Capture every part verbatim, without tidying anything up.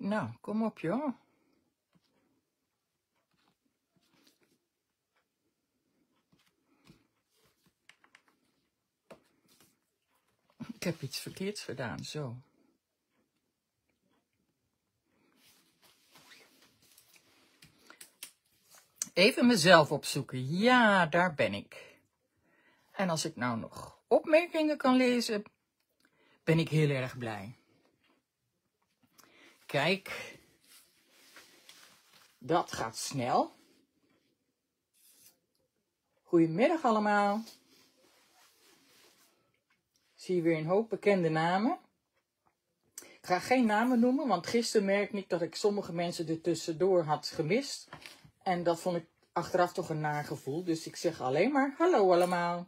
Nou, kom op joh. Ik heb iets verkeerds gedaan, zo. Even mezelf opzoeken. Ja, daar ben ik. En als ik nou nog opmerkingen kan lezen, ben ik heel erg blij. Kijk, dat gaat snel. Goedemiddag allemaal. Zie je weer een hoop bekende namen. Ik ga geen namen noemen, want gisteren merkte ik dat ik sommige mensen er tussendoor had gemist. En dat vond ik achteraf toch een naar gevoel. Dus ik zeg alleen maar hallo allemaal.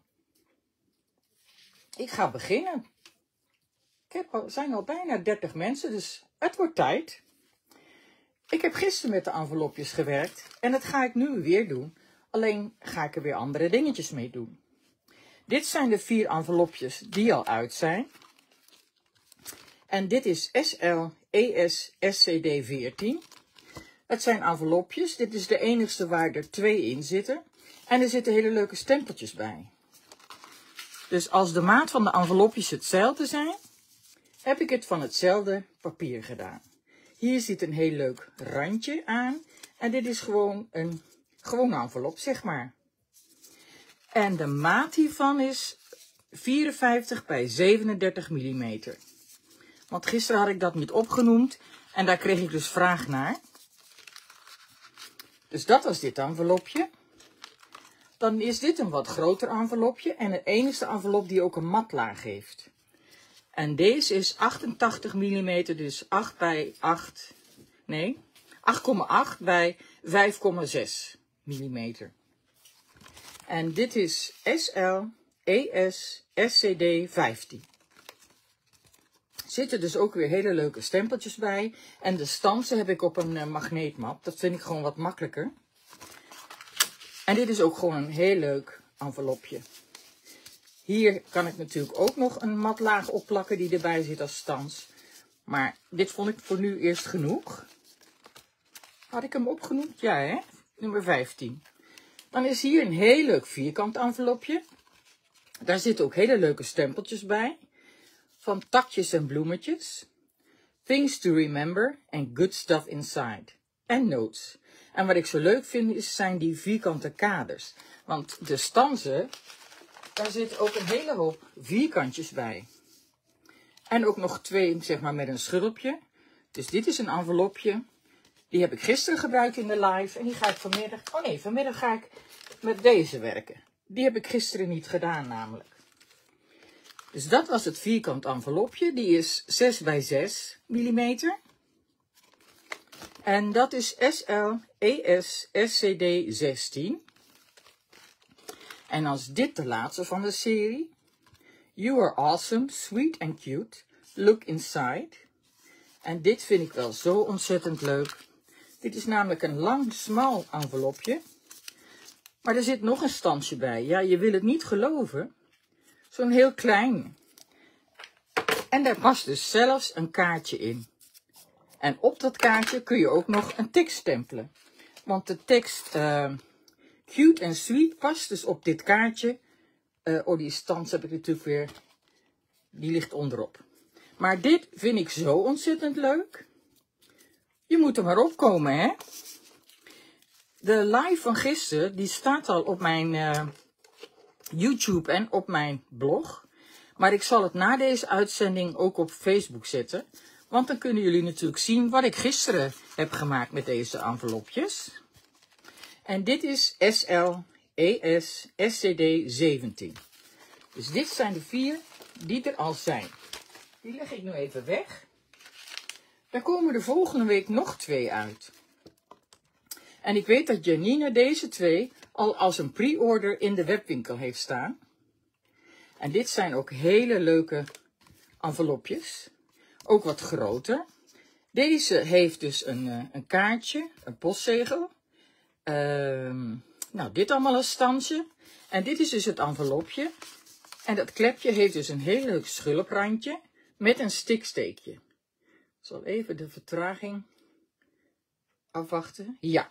Ik ga beginnen. Ik heb al, zijn al bijna dertig mensen, dus het wordt tijd. Ik heb gisteren met de envelopjes gewerkt en dat ga ik nu weer doen. Alleen ga ik er weer andere dingetjes mee doen. Dit zijn de vier envelopjes die al uit zijn. En dit is S L E S S C D veertien. Het zijn envelopjes. Dit is de enigste waar er twee in zitten. En er zitten hele leuke stempeltjes bij. Dus als de maat van de envelopjes hetzelfde zijn, heb ik het van hetzelfde papier gedaan. Hier zit een heel leuk randje aan. En dit is gewoon een gewone envelop, zeg maar. En de maat hiervan is vierenvijftig bij zevenendertig millimeter. Want gisteren had ik dat niet opgenoemd. En daar kreeg ik dus vraag naar. Dus dat was dit envelopje. Dan is dit een wat groter envelopje. En de enige envelop die ook een matlaag heeft. En deze is achtentachtig millimeter. Dus acht bij acht. Nee. acht komma acht bij vijf komma zes millimeter. En dit is S L E S S C D vijftien. Er zitten dus ook weer hele leuke stempeltjes bij. En de stansen heb ik op een uh, magneetmap. Dat vind ik gewoon wat makkelijker. En dit is ook gewoon een heel leuk envelopje. Hier kan ik natuurlijk ook nog een matlaag opplakken die erbij zit als stans. Maar dit vond ik voor nu eerst genoeg. Had ik hem opgenoemd? Ja hè? Nummer vijftien. Dan is hier een heel leuk vierkant envelopje. Daar zitten ook hele leuke stempeltjes bij. Van takjes en bloemetjes. Things to remember and good stuff inside. En notes. En wat ik zo leuk vind is, zijn die vierkante kaders. Want de stanzen, daar zit ook een hele hoop vierkantjes bij. En ook nog twee, zeg maar, met een schulpje. Dus dit is een envelopje. Die heb ik gisteren gebruikt in de live. En die ga ik vanmiddag... Oh nee, vanmiddag ga ik met deze werken. Die heb ik gisteren niet gedaan namelijk. Dus dat was het vierkant envelopje. Die is zes bij zes millimeter. En dat is S L E S S C D zestien. En als dit de laatste van de serie. You are awesome, sweet and cute. Look inside. En dit vind ik wel zo ontzettend leuk. Dit is namelijk een lang, smal envelopje. Maar er zit nog een standje bij. Ja, je wil het niet geloven. Zo'n heel klein. En daar past dus zelfs een kaartje in. En op dat kaartje kun je ook nog een tekst stempelen. Want de tekst uh, cute and sweet past dus op dit kaartje. Uh, oh, die stans heb ik natuurlijk weer. Die ligt onderop. Maar dit vind ik zo ontzettend leuk. Je moet er maar opkomen, hè. De live van gisteren, die staat al op mijn uh, YouTube en op mijn blog. Maar ik zal het na deze uitzending ook op Facebook zetten. Want dan kunnen jullie natuurlijk zien wat ik gisteren heb gemaakt met deze envelopjes. En dit is S L E S S C D zeventien. Dus dit zijn de vier die er al zijn. Die leg ik nu even weg. Dan komen er volgende week nog twee uit. En ik weet dat Janine deze twee al als een pre-order in de webwinkel heeft staan. En dit zijn ook hele leuke envelopjes. Ook wat groter. Deze heeft dus een, een kaartje, een postzegel. Um, nou, dit allemaal een standje. En dit is dus het envelopje. En dat klepje heeft dus een heel leuk schulprandje met een stiksteekje. zal even de vertraging afwachten. Ja.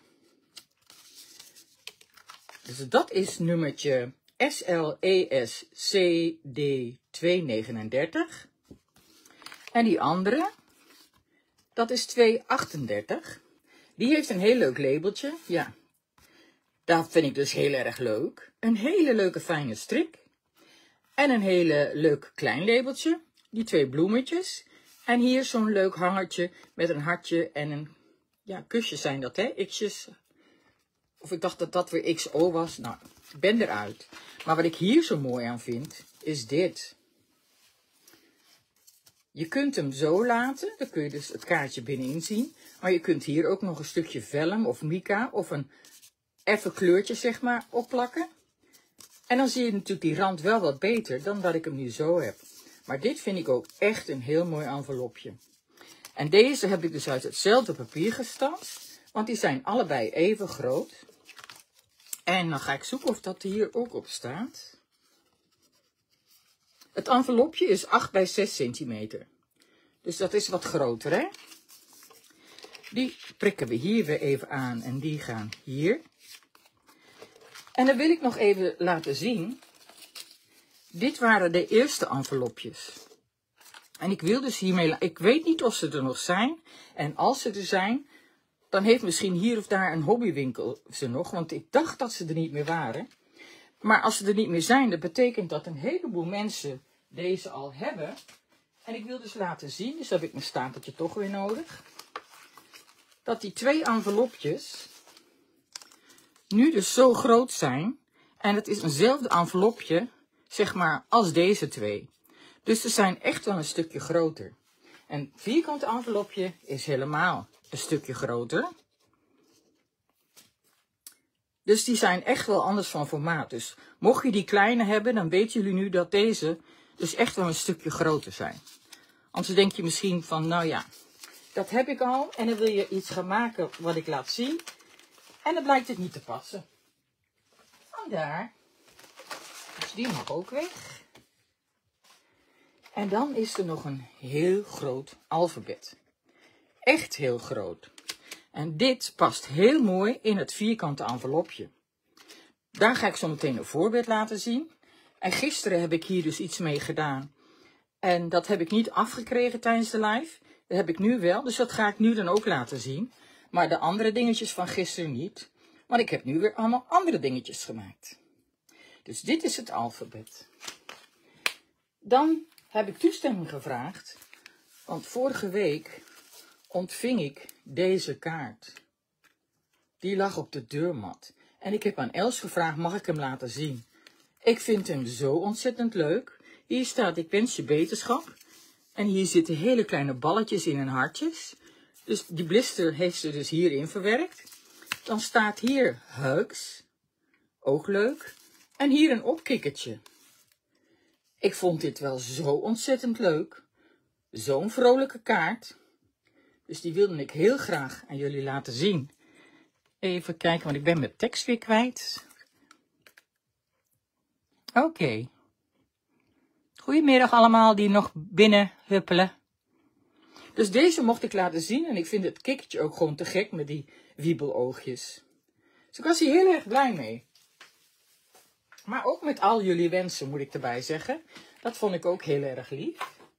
Dus dat is nummertje S L E S C D tweehonderdnegenendertig. En die andere, dat is tweehonderdachtendertig. Die heeft een heel leuk labeltje. Ja, dat vind ik dus heel erg leuk. Een hele leuke fijne strik. En een hele leuk klein labeltje. Die twee bloemetjes. En hier zo'n leuk hangertje met een hartje en een, ja, kusjes zijn dat, hè? X'jes. Of ik dacht dat dat weer X O was. Nou, ik ben eruit. Maar wat ik hier zo mooi aan vind, is dit. Je kunt hem zo laten. Dan kun je dus het kaartje binnenin zien. Maar je kunt hier ook nog een stukje vellum of mica of een effen kleurtje, zeg maar, opplakken. En dan zie je natuurlijk die rand wel wat beter dan dat ik hem nu zo heb. Maar dit vind ik ook echt een heel mooi envelopje. En deze heb ik dus uit hetzelfde papier gestanst. Want die zijn allebei even groot. En dan ga ik zoeken of dat hier ook op staat. Het envelopje is acht bij zes centimeter. Dus dat is wat groter, hè? Die prikken we hier weer even aan en die gaan hier. En dan wil ik nog even laten zien. Dit waren de eerste envelopjes. En ik wil dus hiermee, ik weet niet of ze er nog zijn. En als ze er zijn, dan heeft misschien hier of daar een hobbywinkel ze nog. Want ik dacht dat ze er niet meer waren. Maar als ze er niet meer zijn, dat betekent dat een heleboel mensen deze al hebben. En ik wil dus laten zien, dus heb ik mijn stapeltje toch weer nodig. Dat die twee envelopjes nu dus zo groot zijn. En het is eenzelfde envelopje, zeg maar, als deze twee. Dus ze zijn echt wel een stukje groter. Een vierkant envelopje is helemaal een stukje groter. Dus die zijn echt wel anders van formaat. Dus mocht je die kleine hebben, dan weten jullie nu dat deze dus echt wel een stukje groter zijn. Anders denk je misschien van, nou ja, dat heb ik al. En dan wil je iets gaan maken wat ik laat zien. En dan blijkt het niet te passen. Vandaar. Dus die mag ook weg. En dan is er nog een heel groot alfabet. Echt heel groot. En dit past heel mooi in het vierkante envelopje. Daar ga ik zo meteen een voorbeeld laten zien. En gisteren heb ik hier dus iets mee gedaan. En dat heb ik niet afgekregen tijdens de live. Dat heb ik nu wel, dus dat ga ik nu dan ook laten zien. Maar de andere dingetjes van gisteren niet. Want ik heb nu weer allemaal andere dingetjes gemaakt. Dus dit is het alfabet. Dan heb ik toestemming gevraagd. Want vorige week ontving ik deze kaart. Die lag op de deurmat. En ik heb aan Els gevraagd, mag ik hem laten zien? Ik vind hem zo ontzettend leuk. Hier staat, ik wens je beterschap. En hier zitten hele kleine balletjes in en hartjes. Dus die blister heeft ze dus hierin verwerkt. Dan staat hier hugs. Ook leuk. En hier een opkikkertje. Ik vond dit wel zo ontzettend leuk. Zo'n vrolijke kaart. Dus die wilde ik heel graag aan jullie laten zien. Even kijken, want ik ben mijn tekst weer kwijt. Oké. Okay. Goedemiddag allemaal die nog binnen huppelen. Dus deze mocht ik laten zien. En ik vind het kikkertje ook gewoon te gek met die wiebeloogjes. Dus ik was hier heel erg blij mee. Maar ook met al jullie wensen, moet ik erbij zeggen. Dat vond ik ook heel erg lief.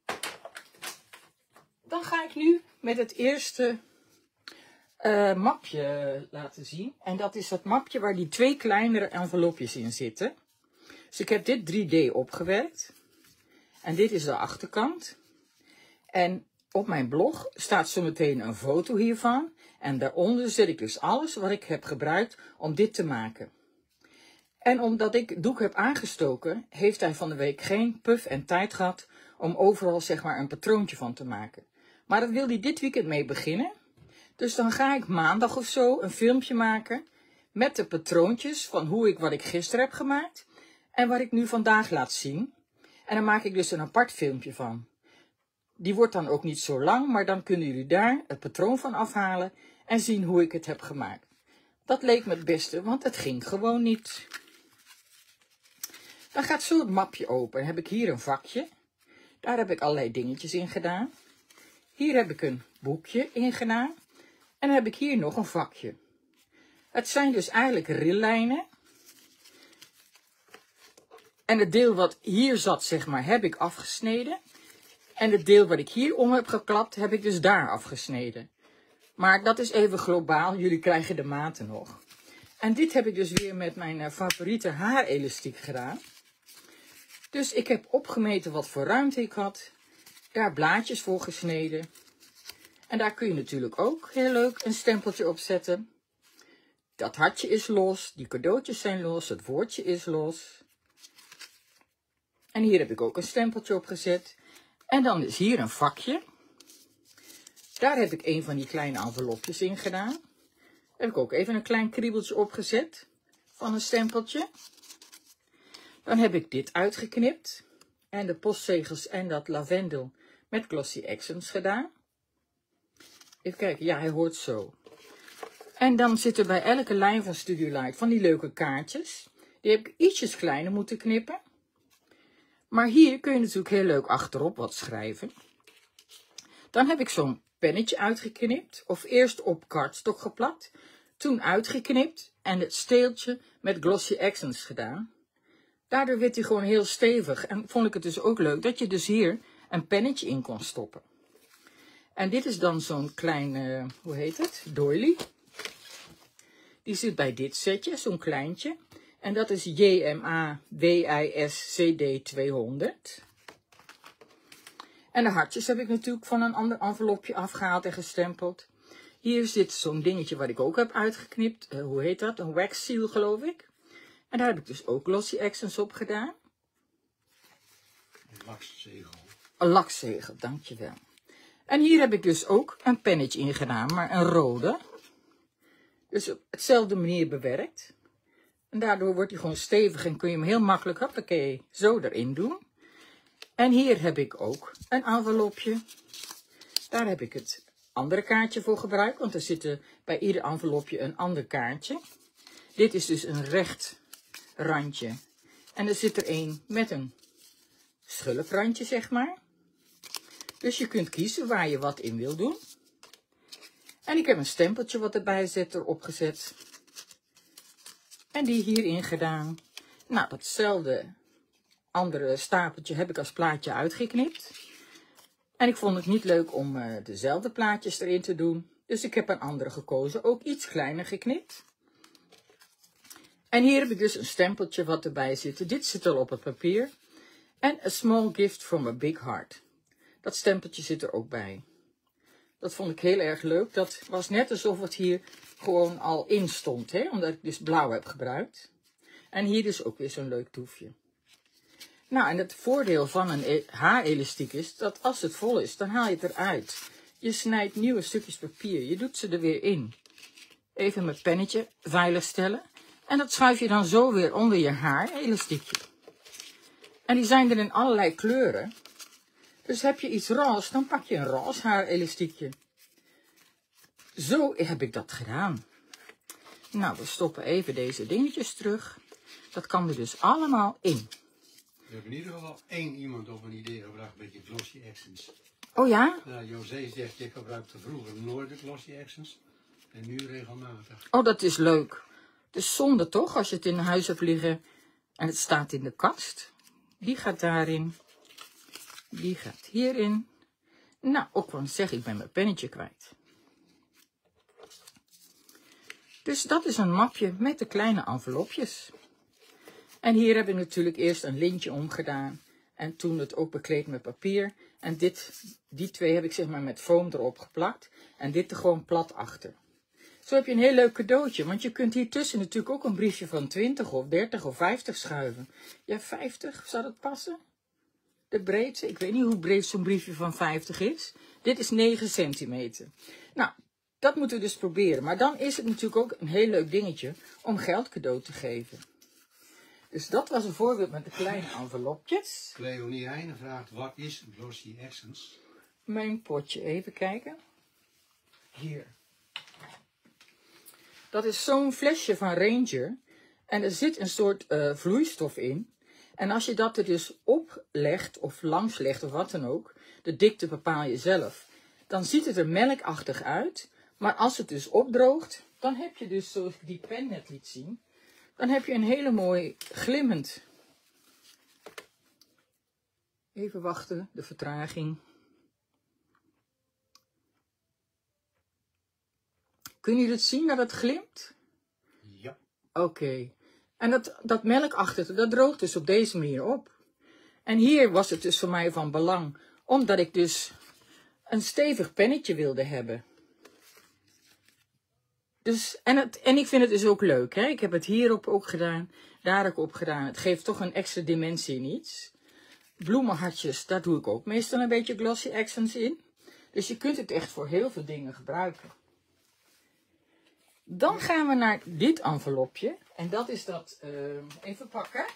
Dan ga ik nu met het eerste uh, mapje laten zien. En dat is het mapje waar die twee kleinere envelopjes in zitten. Dus ik heb dit drie D opgewerkt. En dit is de achterkant. En op mijn blog staat zo meteen een foto hiervan. En daaronder zet ik dus alles wat ik heb gebruikt om dit te maken. En omdat ik het doek heb aangestoken, heeft hij van de week geen puff en tijd gehad om overal zeg maar een patroontje van te maken. Maar dat wil hij dit weekend mee beginnen. Dus dan ga ik maandag of zo een filmpje maken met de patroontjes van hoe ik wat ik gisteren heb gemaakt en wat ik nu vandaag laat zien. En dan maak ik dus een apart filmpje van. Die wordt dan ook niet zo lang, maar dan kunnen jullie daar het patroon van afhalen en zien hoe ik het heb gemaakt. Dat leek me het beste, want het ging gewoon niet. Dan gaat zo het mapje open. Dan heb ik hier een vakje. Daar heb ik allerlei dingetjes in gedaan. Hier heb ik een boekje in gedaan. En dan heb ik hier nog een vakje. Het zijn dus eigenlijk rillijnen. En het deel wat hier zat, zeg maar, heb ik afgesneden. En het deel wat ik hier om heb geklapt, heb ik dus daar afgesneden. Maar dat is even globaal. Jullie krijgen de maten nog. En dit heb ik dus weer met mijn favoriete haarelastiek gedaan. Dus ik heb opgemeten wat voor ruimte ik had. Daar blaadjes voor gesneden. En daar kun je natuurlijk ook heel leuk een stempeltje op zetten. Dat hartje is los. Die cadeautjes zijn los. Het woordje is los. En hier heb ik ook een stempeltje op gezet. En dan is hier een vakje. Daar heb ik een van die kleine envelopjes in gedaan. Daar heb ik ook even een klein kriebeltje opgezet van een stempeltje. Dan heb ik dit uitgeknipt. En de postzegels en dat lavendel met Glossy Accents gedaan. Even kijken, ja, hij hoort zo. En dan zit er bij elke lijn van Studio Light van die leuke kaartjes. Die heb ik ietsjes kleiner moeten knippen. Maar hier kun je natuurlijk heel leuk achterop wat schrijven. Dan heb ik zo'n pennetje uitgeknipt. Of eerst op cardstock geplakt. Toen uitgeknipt. En het steeltje met Glossy Accents gedaan. Daardoor werd hij gewoon heel stevig. En vond ik het dus ook leuk dat je dus hier een pennetje in kon stoppen. En dit is dan zo'n klein, uh, hoe heet het? Doily. Die zit bij dit setje, zo'n kleintje. En dat is J M A W I S C D tweehonderd. En de hartjes heb ik natuurlijk van een ander envelopje afgehaald en gestempeld. Hier zit zo'n dingetje wat ik ook heb uitgeknipt. Uh, hoe heet dat? Een wax seal, geloof ik. En daar heb ik dus ook Glossy Accents op gedaan. Een lakzegel. Een lakzegel, dankjewel. En hier heb ik dus ook een pennetje in gedaan, maar een rode. Dus op hetzelfde manier bewerkt. En daardoor wordt hij gewoon stevig en kun je hem heel makkelijk, hoppakee, zo erin doen. En hier heb ik ook een envelopje. Daar heb ik het andere kaartje voor gebruikt, want er zit bij ieder envelopje een ander kaartje. Dit is dus een recht randje. En er zit er een met een schulprandje, zeg maar. Dus je kunt kiezen waar je wat in wil doen. En ik heb een stempeltje wat erbij zit erop gezet. En die hierin gedaan. Nou, datzelfde andere stapeltje heb ik als plaatje uitgeknipt. En ik vond het niet leuk om uh, dezelfde plaatjes erin te doen. Dus ik heb een andere gekozen. Ook iets kleiner geknipt. En hier heb ik dus een stempeltje wat erbij zit. Dit zit al op het papier. En a small gift from a big heart. Dat stempeltje zit er ook bij. Dat vond ik heel erg leuk. Dat was net alsof het hier gewoon al in stond. Hè? Omdat ik dus blauw heb gebruikt. En hier is ook weer zo'n leuk toefje. Nou, en het voordeel van een haarelastiek is dat als het vol is, dan haal je het eruit. Je snijdt nieuwe stukjes papier. Je doet ze er weer in. Even mijn pennetje veilig stellen. En dat schuif je dan zo weer onder je haarelastiekje. En die zijn er in allerlei kleuren. Dus heb je iets roze, dan pak je een roze haarelastiekje. Zo heb ik dat gedaan. Nou, we stoppen even deze dingetjes terug. Dat kan er dus allemaal in. We hebben in ieder geval één iemand op een idee gebracht, een beetje Glossy Accents. Oh ja? Nou, José zegt, je gebruikte vroeger nooit de Glossy Accents. En nu regelmatig. Oh, dat is leuk. Het is zonde toch, als je het in huis hebt liggen en het staat in de kast. Die gaat daarin. Die gaat hierin. Nou, ook wel zeg, ik ben mijn pennetje kwijt. Dus dat is een mapje met de kleine envelopjes. En hier heb ik natuurlijk eerst een lintje omgedaan. En toen het ook bekleed met papier. En dit, die twee heb ik zeg maar met foam erop geplakt. En dit er gewoon plat achter. Zo heb je een heel leuk cadeautje. Want je kunt hier tussen natuurlijk ook een briefje van twintig of dertig of vijftig schuiven. Ja, vijftig, zou dat passen? De breedte, ik weet niet hoe breed zo'n briefje van vijftig is. Dit is negen centimeter. Nou, dat moeten we dus proberen. Maar dan is het natuurlijk ook een heel leuk dingetje om geld cadeau te geven. Dus dat was een voorbeeld met de kleine envelopjes. Cleonie Heijnen vraagt, wat is Glossy Accents? Mijn potje, even kijken. Hier. Dat is zo'n flesje van Ranger. En er zit een soort uh, vloeistof in. En als je dat er dus oplegt of langs legt of wat dan ook. De dikte bepaal je zelf. dan ziet het er melkachtig uit. Maar als het dus opdroogt, dan heb je dus, zoals ik die pen net liet zien, dan heb je een hele mooi glimmend. Even wachten, de vertraging. Kunnen jullie het zien dat het glimt? Ja. Oké. Okay. En dat, dat melkachtige, dat droogt dus op deze manier op. En hier was het dus voor mij van belang, omdat ik dus een stevig pennetje wilde hebben. Dus, en, het, en ik vind het dus ook leuk, hè. Ik heb het hierop ook gedaan, daar ook op gedaan. Het geeft toch een extra dimensie in iets. Bloemenhartjes, daar doe ik ook meestal een beetje glossy accents in. Dus je kunt het echt voor heel veel dingen gebruiken. Dan gaan we naar dit envelopje. En dat is dat, uh, even pakken.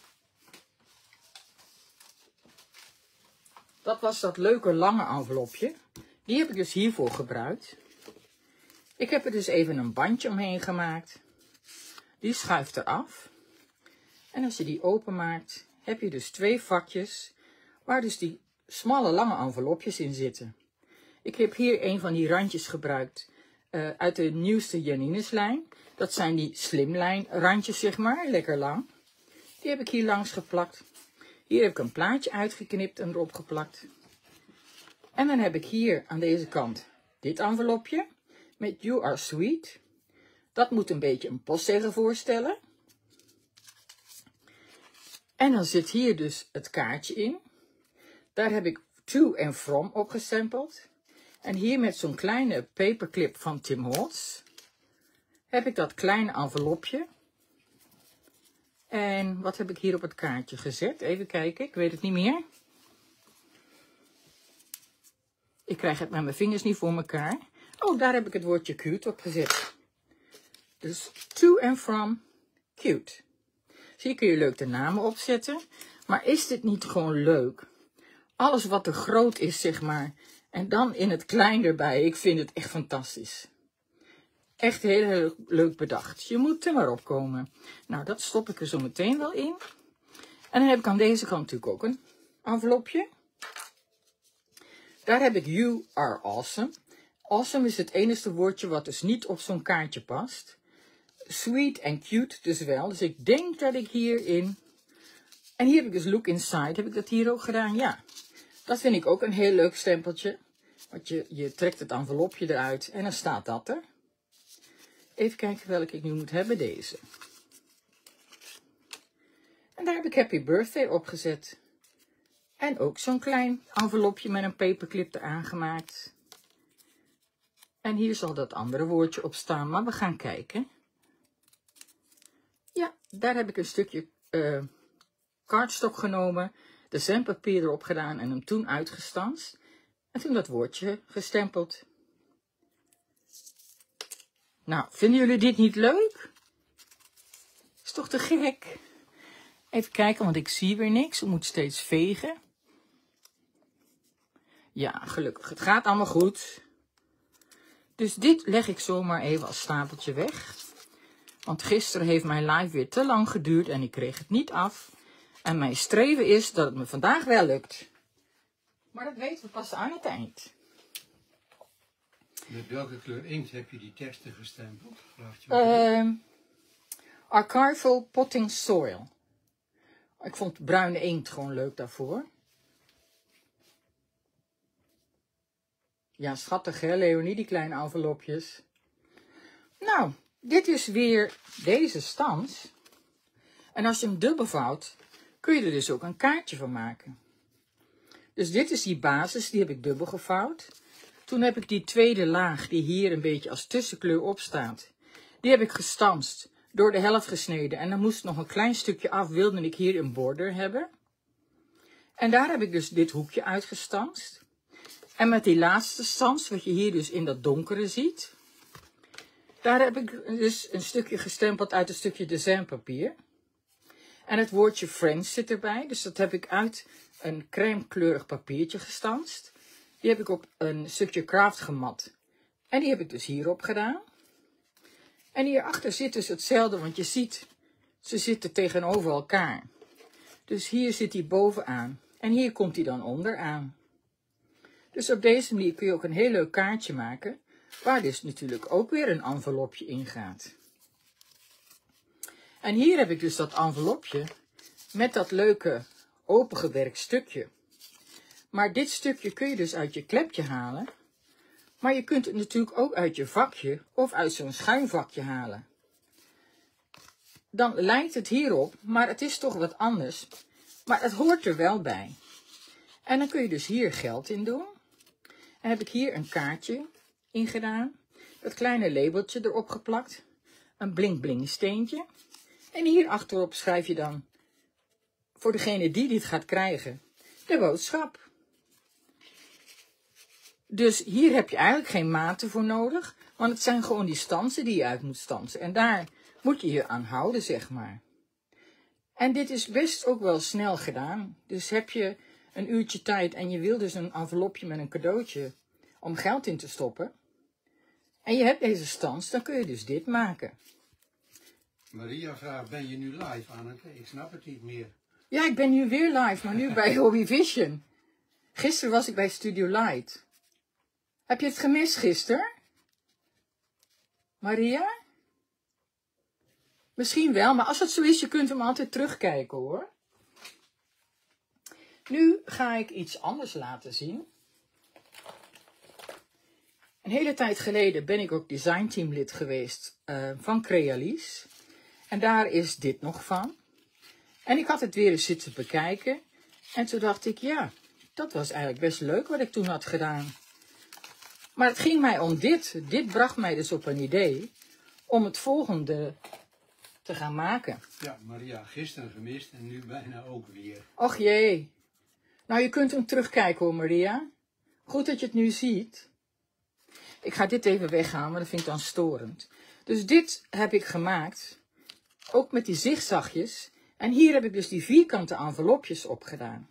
Dat was dat leuke lange envelopje. Die heb ik dus hiervoor gebruikt. Ik heb er dus even een bandje omheen gemaakt. Die schuift eraf. En als je die openmaakt, heb je dus twee vakjes, waar dus die smalle lange envelopjes in zitten. Ik heb hier een van die randjes gebruikt uh, uit de nieuwste Janines lijn. Dat zijn die slimlijn randjes, zeg maar, lekker lang. Die heb ik hier langs geplakt. Hier heb ik een plaatje uitgeknipt en erop geplakt. En dan heb ik hier aan deze kant dit envelopje met You Are Sweet. Dat moet een beetje een postzegel voorstellen. En dan zit hier dus het kaartje in. Daar heb ik To and From opgestempeld. En hier met zo'n kleine paperclip van Tim Holtz heb ik dat kleine envelopje. En wat heb ik hier op het kaartje gezet? Even kijken, ik weet het niet meer. Ik krijg het met mijn vingers niet voor elkaar. Oh, daar heb ik het woordje cute op gezet. Dus To and From Cute. Zie je, kun je leuk de namen opzetten. Maar is dit niet gewoon leuk? Alles wat te groot is, zeg maar. En dan in het klein erbij. Ik vind het echt fantastisch. Echt heel, heel leuk bedacht. Je moet er maar op komen. Nou, dat stop ik er zo meteen wel in. En dan heb ik aan deze kant natuurlijk ook een envelopje. Daar heb ik You Are Awesome. Awesome is het enige woordje wat dus niet op zo'n kaartje past. Sweet en cute dus wel. Dus ik denk dat ik hierin... En hier heb ik dus Look Inside. Heb ik dat hier ook gedaan? Ja. Dat vind ik ook een heel leuk stempeltje. Want je, je trekt het envelopje eruit en dan staat dat er. Even kijken welke ik nu moet hebben. Deze. En daar heb ik Happy Birthday op gezet. En ook zo'n klein envelopje met een paperclip eraan gemaakt. En hier zal dat andere woordje op staan, maar we gaan kijken. Ja, daar heb ik een stukje uh, cardstock genomen, de zendpapier erop gedaan en hem toen uitgestanst. En toen dat woordje gestempeld. Nou, vinden jullie dit niet leuk? Is toch te gek? Even kijken, want ik zie weer niks. Ik moet steeds vegen. Ja, gelukkig. Het gaat allemaal goed. Dus dit leg ik zomaar even als stapeltje weg. Want gisteren heeft mijn live weer te lang geduurd en ik kreeg het niet af. En mijn streven is dat het me vandaag wel lukt. Maar dat weten we pas aan het eind. Met welke kleur inkt heb je die teksten gestempeld? Uh, Archival Potting Soil. Ik vond bruine inkt gewoon leuk daarvoor. Ja, schattig hè, Leonie, die kleine envelopjes. Nou, dit is weer deze stans. En als je hem dubbel vouwt, kun je er dus ook een kaartje van maken. Dus dit is die basis, die heb ik dubbel gevouwd. Toen heb ik die tweede laag, die hier een beetje als tussenkleur op staat, die heb ik gestanst, door de helft gesneden. En dan moest nog een klein stukje af, wilde ik hier een border hebben. En daar heb ik dus dit hoekje uitgestanst. En met die laatste stans, wat je hier dus in dat donkere ziet, daar heb ik dus een stukje gestempeld uit een stukje designpapier. En het woordje Friends zit erbij, dus dat heb ik uit een crème kleurig papiertje gestanst. Die heb ik op een stukje craft gemat. En die heb ik dus hierop gedaan. En hierachter zit dus hetzelfde, want je ziet, ze zitten tegenover elkaar. Dus hier zit hij bovenaan. En hier komt hij dan onderaan. Dus op deze manier kun je ook een heel leuk kaartje maken, waar dus natuurlijk ook weer een envelopje in gaat. En hier heb ik dus dat envelopje met dat leuke opengewerkt stukje. Maar dit stukje kun je dus uit je klepje halen. Maar je kunt het natuurlijk ook uit je vakje of uit zo'n schuinvakje halen. Dan lijkt het hierop, maar het is toch wat anders. Maar het hoort er wel bij. En dan kun je dus hier geld in doen. En heb ik hier een kaartje in gedaan. Dat kleine labeltje erop geplakt. Een blink bling steentje. En hier achterop schrijf je dan, voor degene die dit gaat krijgen, de boodschap. Dus hier heb je eigenlijk geen maten voor nodig, want het zijn gewoon die stansen die je uit moet stansen. En daar moet je je aan houden, zeg maar. En dit is best ook wel snel gedaan. Dus heb je een uurtje tijd en je wil dus een envelopje met een cadeautje om geld in te stoppen. En je hebt deze stans, dan kun je dus dit maken. Maria vraagt, ben je nu live, Anneke? Ik snap het niet meer. Ja, ik ben nu weer live, maar nu bij Hobby Vision. Gisteren was ik bij Studio Light. Heb je het gemist gisteren? Maria? Misschien wel, maar als het zo is, je kunt hem altijd terugkijken hoor. Nu ga ik iets anders laten zien. Een hele tijd geleden ben ik ook designteamlid geweest uh, van Crealies. En daar is dit nog van. En ik had het weer eens zitten bekijken. En toen dacht ik, ja, dat was eigenlijk best leuk wat ik toen had gedaan. Maar het ging mij om dit. Dit bracht mij dus op een idee om het volgende te gaan maken. Ja, Maria, gisteren gemist en nu bijna ook weer. Och jee. Nou, je kunt hem terugkijken hoor, Maria. Goed dat je het nu ziet. Ik ga dit even weghalen, maar dat vind ik dan storend. Dus dit heb ik gemaakt. Ook met die zigzagjes. En hier heb ik dus die vierkante envelopjes op gedaan.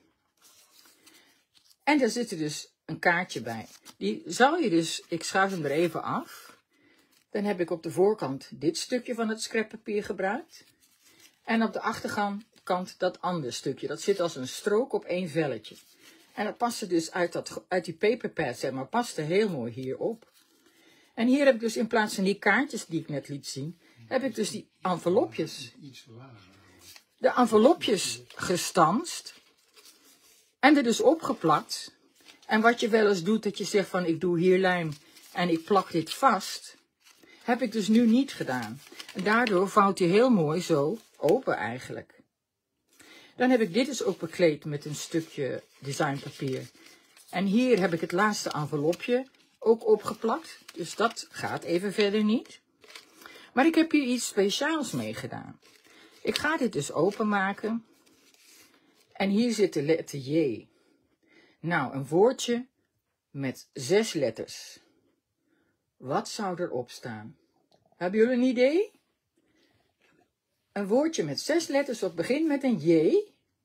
En daar zit er dus een kaartje bij. Die zou je dus, ik schuif hem er even af. Dan heb ik op de voorkant dit stukje van het scrappapier gebruikt. En op de achterkant dat andere stukje. Dat zit als een strook op één velletje. En dat paste dus uit, dat, uit die paperpad, zeg maar, paste heel mooi hierop. En hier heb ik dus in plaats van die kaartjes die ik net liet zien, heb ik dus die envelopjes. De envelopjes gestanst. En er dus opgeplakt. En wat je wel eens doet, dat je zegt van ik doe hier lijm en ik plak dit vast. Heb ik dus nu niet gedaan. En daardoor vouwt hij heel mooi zo open eigenlijk. Dan heb ik dit dus ook bekleed met een stukje designpapier. En hier heb ik het laatste envelopje ook opgeplakt. Dus dat gaat even verder niet. Maar ik heb hier iets speciaals mee gedaan. Ik ga dit dus openmaken. En hier zit de letter J. Nou, een woordje met zes letters. Wat zou erop staan? Hebben jullie een idee? Een woordje met zes letters dat begint met een J?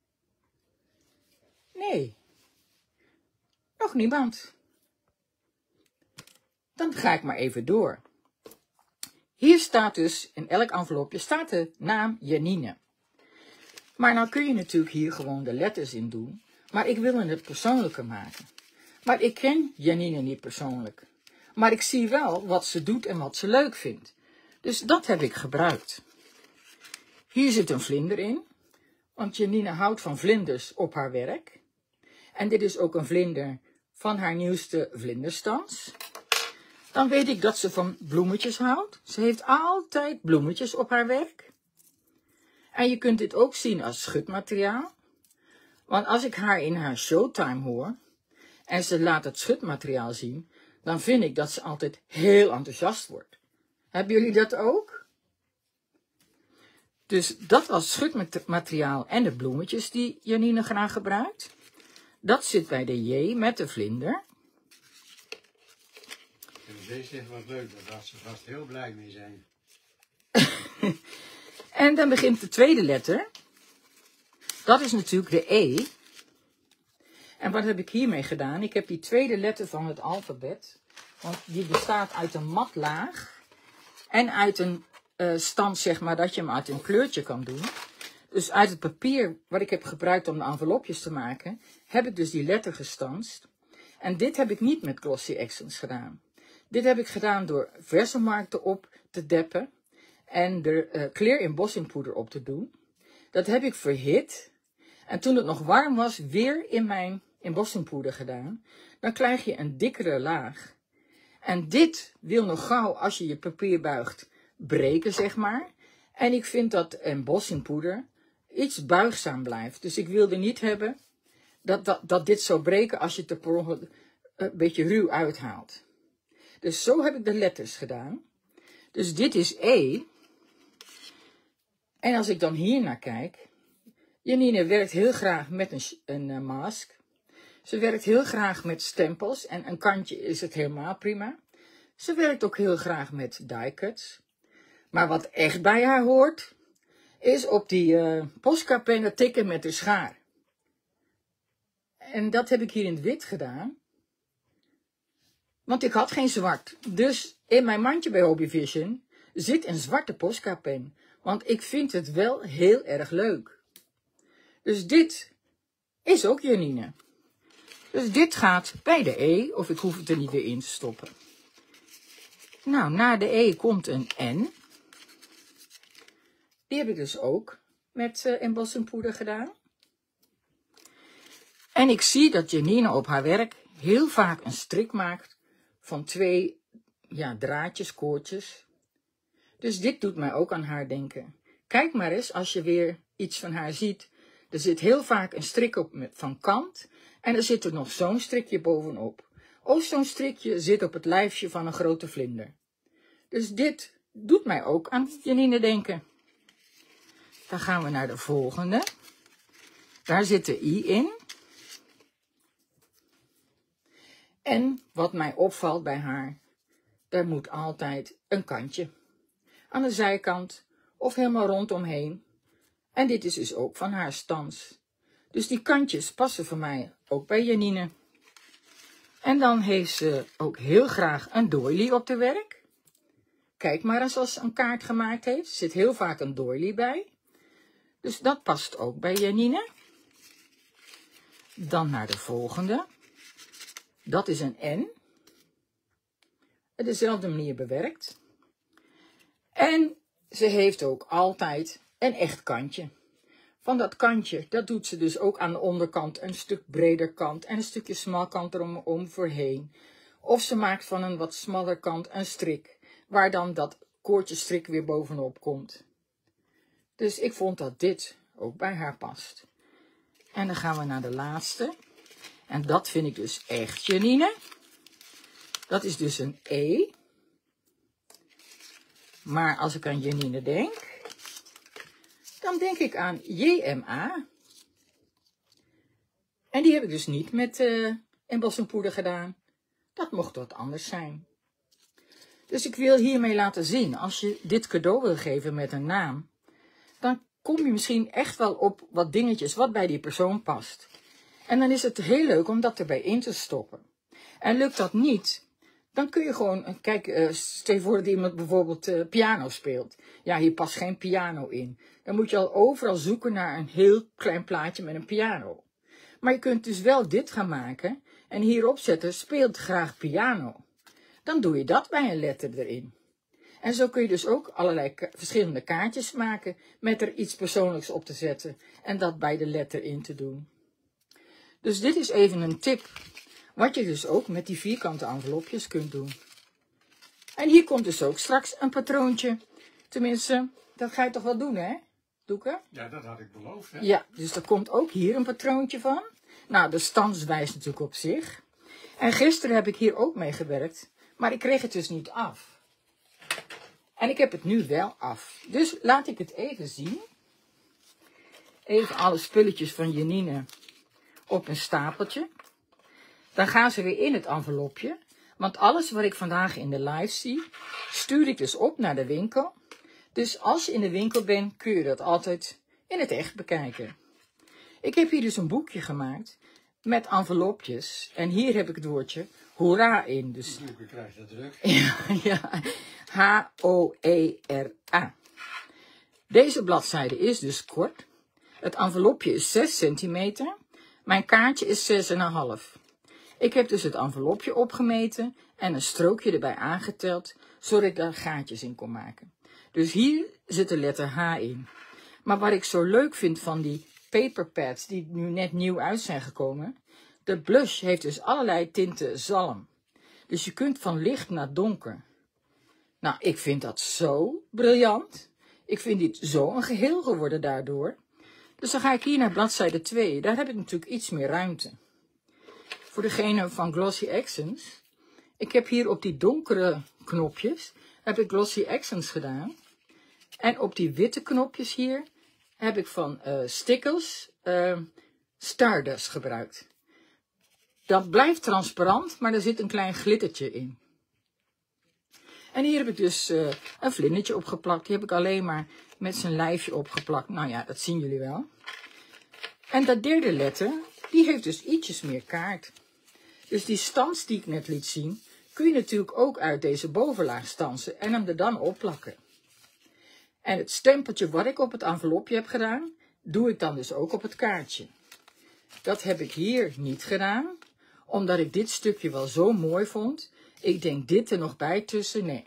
Nee. Nog niemand. Dan ga ik maar even door. Hier staat dus, in elk envelopje staat de naam Janine. Maar nou kun je natuurlijk hier gewoon de letters in doen. Maar ik wil het persoonlijker maken. Maar ik ken Janine niet persoonlijk. Maar ik zie wel wat ze doet en wat ze leuk vindt. Dus dat heb ik gebruikt. Hier zit een vlinder in. Want Janine houdt van vlinders op haar werk. En dit is ook een vlinder van haar nieuwste vlinderstans. Dan weet ik dat ze van bloemetjes houdt. Ze heeft altijd bloemetjes op haar werk. En je kunt dit ook zien als schutmateriaal. Want als ik haar in haar showtime hoor en ze laat het schutmateriaal zien, dan vind ik dat ze altijd heel enthousiast wordt. Hebben jullie dat ook? Dus dat was schutmateriaal en de bloemetjes die Janine graag gebruikt. Dat zit bij de J met de vlinder. En deze zegt wat leuk, daar gaat ze vast heel blij mee zijn. En dan begint de tweede letter. Dat is natuurlijk de E. En wat heb ik hiermee gedaan? Ik heb die tweede letter van het alfabet. Want die bestaat uit een matlaag. En uit een uh, stand, zeg maar, dat je hem uit een kleurtje kan doen. Dus uit het papier wat ik heb gebruikt om de envelopjes te maken, heb ik dus die letter gestanst. En dit heb ik niet met Glossy Accents gedaan. Dit heb ik gedaan door Versamark erop te deppen en er uh, Clear Embossing poeder op te doen. Dat heb ik verhit. En toen het nog warm was, weer in mijn embossing poeder gedaan. Dan krijg je een dikkere laag. En dit wil nog gauw, als je je papier buigt, breken, zeg maar. En ik vind dat embossing poeder iets buigzaam blijft. Dus ik wilde niet hebben dat, dat, dat dit zou breken als je het er per ongeluk een beetje ruw uithaalt. Dus zo heb ik de letters gedaan. Dus dit is E. En als ik dan hier naar kijk. Janine werkt heel graag met een, een uh, mask. Ze werkt heel graag met stempels. En een kantje is het helemaal prima. Ze werkt ook heel graag met die cuts. Maar wat echt bij haar hoort, is op die uh, Posca-pennen tikken met de schaar. En dat heb ik hier in het wit gedaan. Want ik had geen zwart. Dus in mijn mandje bij Hobby Vision zit een zwarte Posca-pen. Want ik vind het wel heel erg leuk. Dus dit is ook Janine. Dus dit gaat bij de E, of ik hoef het er niet weer in te stoppen. Nou, na de E komt een N. Die heb ik dus ook met uh, embossing poeder gedaan. En ik zie dat Janine op haar werk heel vaak een strik maakt van twee ja, draadjes, koordjes. Dus dit doet mij ook aan haar denken. Kijk maar eens, als je weer iets van haar ziet. Er zit heel vaak een strik op met, van kant. En er zit er nog zo'n strikje bovenop. Of zo'n strikje zit op het lijfje van een grote vlinder. Dus dit doet mij ook aan Janine denken. Dan gaan we naar de volgende. Daar zit de I in. En wat mij opvalt bij haar, er moet altijd een kantje. Aan de zijkant of helemaal rondomheen. En dit is dus ook van haar stans. Dus die kantjes passen voor mij ook bij Janine. En dan heeft ze ook heel graag een doily op de werk. Kijk maar eens als ze een kaart gemaakt heeft. Er zit heel vaak een doily bij. Dus dat past ook bij Janine. Dan naar de volgende. Dat is een N. Op dezelfde manier bewerkt. En ze heeft ook altijd een echt kantje. Van dat kantje, dat doet ze dus ook aan de onderkant een stuk breder kant en een stukje smalkant erom voorheen. Of ze maakt van een wat smaller kant een strik, waar dan dat koordje strik weer bovenop komt. Dus ik vond dat dit ook bij haar past. En dan gaan we naar de laatste. En dat vind ik dus echt Janine. Dat is dus een E. Maar als ik aan Janine denk, dan denk ik aan J M A. En die heb ik dus niet met uh, embossing poeder gedaan. Dat mocht wat anders zijn. Dus ik wil hiermee laten zien, als je dit cadeau wil geven met een naam, dan kom je misschien echt wel op wat dingetjes wat bij die persoon past. En dan is het heel leuk om dat erbij in te stoppen. En lukt dat niet, dan kun je gewoon, kijk, uh, stel je voor dat iemand bijvoorbeeld uh, piano speelt. Ja, hier past geen piano in. Dan moet je al overal zoeken naar een heel klein plaatje met een piano. Maar je kunt dus wel dit gaan maken en hierop zetten, speelt graag piano. Dan doe je dat bij een letter erin. En zo kun je dus ook allerlei ka- verschillende kaartjes maken met er iets persoonlijks op te zetten en dat bij de letter in te doen. Dus dit is even een tip, wat je dus ook met die vierkante envelopjes kunt doen. En hier komt dus ook straks een patroontje. Tenminste, dat ga je toch wel doen, hè, Doeke? Ja, dat had ik beloofd, hè? Ja, dus er komt ook hier een patroontje van. Nou, de stans wijst natuurlijk op zich. En gisteren heb ik hier ook mee gewerkt, maar ik kreeg het dus niet af. En ik heb het nu wel af. Dus laat ik het even zien. Even alle spulletjes van Janine op een stapeltje. Dan gaan ze weer in het envelopje. Want alles wat ik vandaag in de live zie, stuur ik dus op naar de winkel. Dus als je in de winkel bent, kun je dat altijd in het echt bekijken. Ik heb hier dus een boekje gemaakt met envelopjes. En hier heb ik het woordje hoera in. Dus Doeke krijgt het druk. ja, ja. H O E R A. Deze bladzijde is dus kort. Het envelopje is zes centimeter. Mijn kaartje is zes komma vijf. Ik heb dus het envelopje opgemeten en een strookje erbij aangeteld, zodat ik daar gaatjes in kon maken. Dus hier zit de letter H in. Maar wat ik zo leuk vind van die paperpads die nu net nieuw uit zijn gekomen, de blush heeft dus allerlei tinten zalm. Dus je kunt van licht naar donker. Nou, ik vind dat zo briljant. Ik vind dit zo een geheel geworden daardoor. Dus dan ga ik hier naar bladzijde twee. Daar heb ik natuurlijk iets meer ruimte. Voor degene van Glossy Accents. Ik heb hier op die donkere knopjes, heb ik Glossy Accents gedaan. En op die witte knopjes hier heb ik van uh, Stickles uh, Stardust gebruikt. Dat blijft transparant, maar er zit een klein glittertje in. En hier heb ik dus uh, een vlindertje opgeplakt. Die heb ik alleen maar met zijn lijfje opgeplakt. Nou ja, dat zien jullie wel. En dat derde letter, die heeft dus ietsjes meer kaart. Dus die stans die ik net liet zien, kun je natuurlijk ook uit deze bovenlaag stansen en hem er dan opplakken. En het stempeltje wat ik op het envelopje heb gedaan, doe ik dan dus ook op het kaartje. Dat heb ik hier niet gedaan, omdat ik dit stukje wel zo mooi vond. Ik denk dit er nog bij tussen, nee.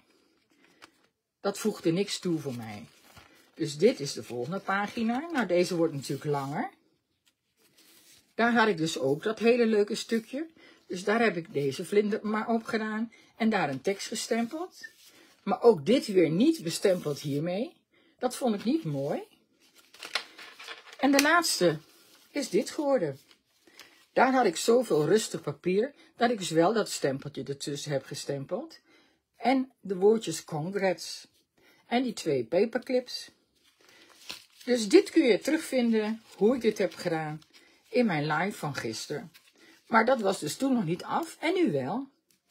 Dat voegde niks toe voor mij. Dus dit is de volgende pagina. Nou, deze wordt natuurlijk langer. Daar had ik dus ook dat hele leuke stukje. Dus daar heb ik deze vlinder maar op gedaan. En daar een tekst gestempeld. Maar ook dit weer niet bestempeld hiermee. Dat vond ik niet mooi. En de laatste is dit geworden. Daar had ik zoveel rustig papier, dat ik dus wel dat stempeltje ertussen heb gestempeld. En de woordjes congrats. En die twee paperclips. Dus dit kun je terugvinden, hoe ik dit heb gedaan, in mijn live van gisteren. Maar dat was dus toen nog niet af, en nu wel.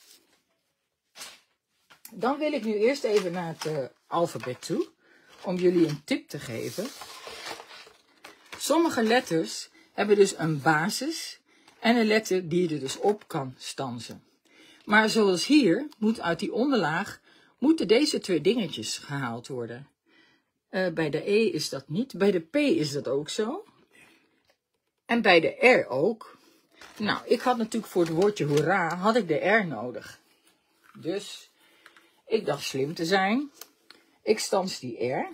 Dan wil ik nu eerst even naar het uh, alfabet toe, om jullie een tip te geven. Sommige letters hebben dus een basis en een letter die je er dus op kan stansen. Maar zoals hier, moet uit die onderlaag, moeten deze twee dingetjes gehaald worden. Uh, bij de E is dat niet, bij de P is dat ook zo. En bij de R ook. Nou, ik had natuurlijk voor het woordje hoera, had ik de R nodig. Dus ik dacht slim te zijn. Ik stans die R.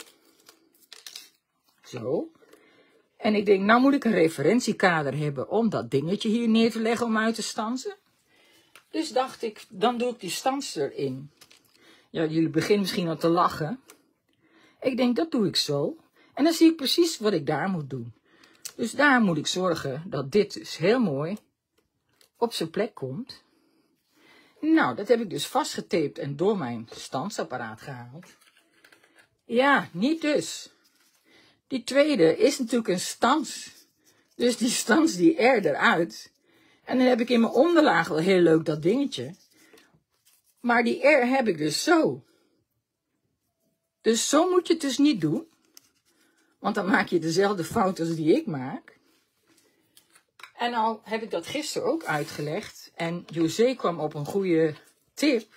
Zo. En ik denk, nou moet ik een referentiekader hebben om dat dingetje hier neer te leggen om uit te stansen. Dus dacht ik, dan doe ik die stans erin. Ja, jullie beginnen misschien al te lachen. Ik denk, dat doe ik zo. En dan zie ik precies wat ik daar moet doen. Dus daar moet ik zorgen dat dit dus heel mooi op zijn plek komt. Nou, dat heb ik dus vastgetaped en door mijn stansapparaat gehaald. Ja, niet dus. Die tweede is natuurlijk een stans. Dus die stans die R eruit. En dan heb ik in mijn onderlaag wel heel leuk dat dingetje. Maar die R heb ik dus zo. Dus zo moet je het dus niet doen. Want dan maak je dezelfde fout als die ik maak. En nou heb ik dat gisteren ook uitgelegd. En José kwam op een goede tip.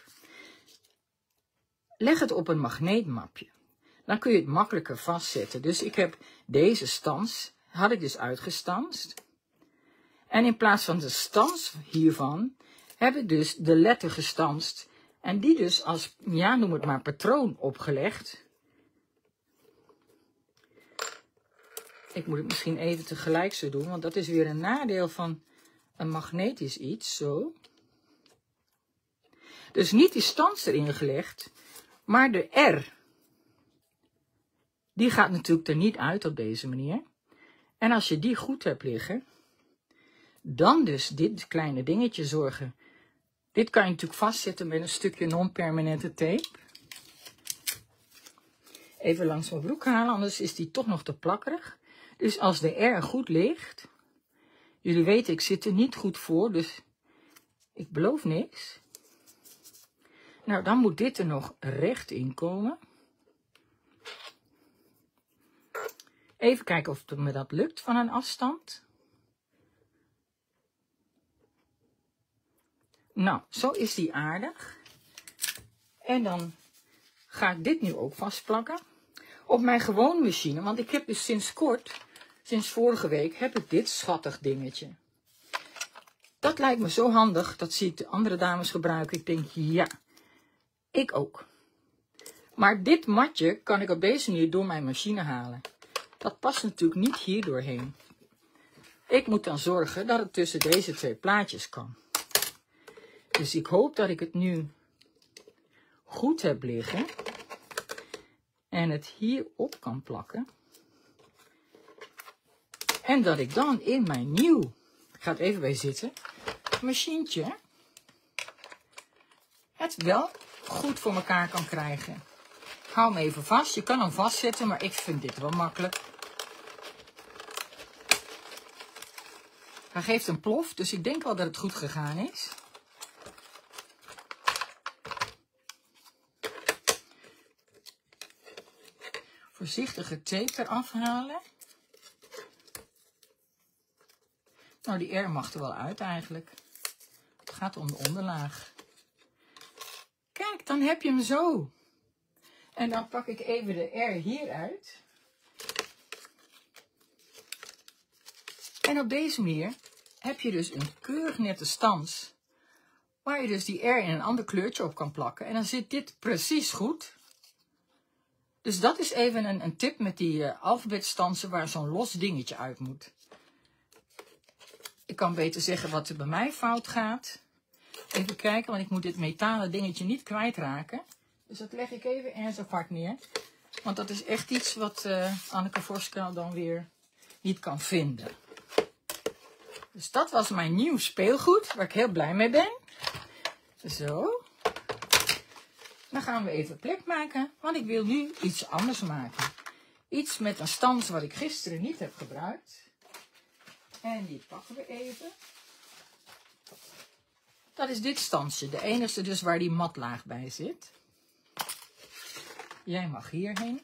Leg het op een magneetmapje. Dan kun je het makkelijker vastzetten. Dus ik heb deze stans, had ik dus uitgestanst. En in plaats van de stans hiervan, heb ik dus de letter gestanst. En die dus als, ja, noem het maar patroon opgelegd. Ik moet het misschien even tegelijk zo doen, want dat is weer een nadeel van een magnetisch iets, zo. Dus niet die stans erin gelegd, maar de R. Die gaat natuurlijk er niet uit op deze manier. En als je die goed hebt liggen, dan dus dit kleine dingetje zorgen. Dit kan je natuurlijk vastzetten met een stukje non-permanente tape. Even langs mijn broek halen, anders is die toch nog te plakkerig. Dus als de R goed ligt, jullie weten ik zit er niet goed voor, dus ik beloof niks. Nou, dan moet dit er nog recht in komen. Even kijken of het me dat lukt van een afstand. Nou, zo is die aardig. En dan ga ik dit nu ook vastplakken. Op mijn gewone machine, want ik heb dus sinds kort, sinds vorige week, heb ik dit schattig dingetje. Dat lijkt me zo handig. Dat zie ik de andere dames gebruiken. Ik denk, ja, ik ook. Maar dit matje kan ik op deze manier door mijn machine halen. Dat past natuurlijk niet hier doorheen. Ik moet dan zorgen dat het tussen deze twee plaatjes kan. Dus ik hoop dat ik het nu goed heb liggen. En het hierop kan plakken. En dat ik dan in mijn nieuw, ik ga het even bij zitten, machientje, het wel goed voor elkaar kan krijgen. Ik hou hem even vast. Je kan hem vastzetten, maar ik vind dit wel makkelijk. Hij geeft een plof, dus ik denk wel dat het goed gegaan is. Voorzichtig het tape eraf halen. Nou, die R mag er wel uit eigenlijk. Het gaat om de onderlaag. Kijk, dan heb je hem zo. En dan pak ik even de R hier uit. En op deze manier heb je dus een keurig nette stans. Waar je dus die R in een ander kleurtje op kan plakken. En dan zit dit precies goed. Dus dat is even een, een tip met die uh, alfabetstansen waar zo'n los dingetje uit moet. Ik kan beter zeggen wat er bij mij fout gaat. Even kijken, want ik moet dit metalen dingetje niet kwijtraken. Dus dat leg ik even ergens apart neer. Want dat is echt iets wat uh, Anneke Voskuil dan weer niet kan vinden. Dus dat was mijn nieuw speelgoed, waar ik heel blij mee ben. Zo. Dan gaan we even plek maken, want ik wil nu iets anders maken. Iets met een stans wat ik gisteren niet heb gebruikt. En die pakken we even. Dat is dit stansje, de enige dus waar die matlaag bij zit. Jij mag hierheen.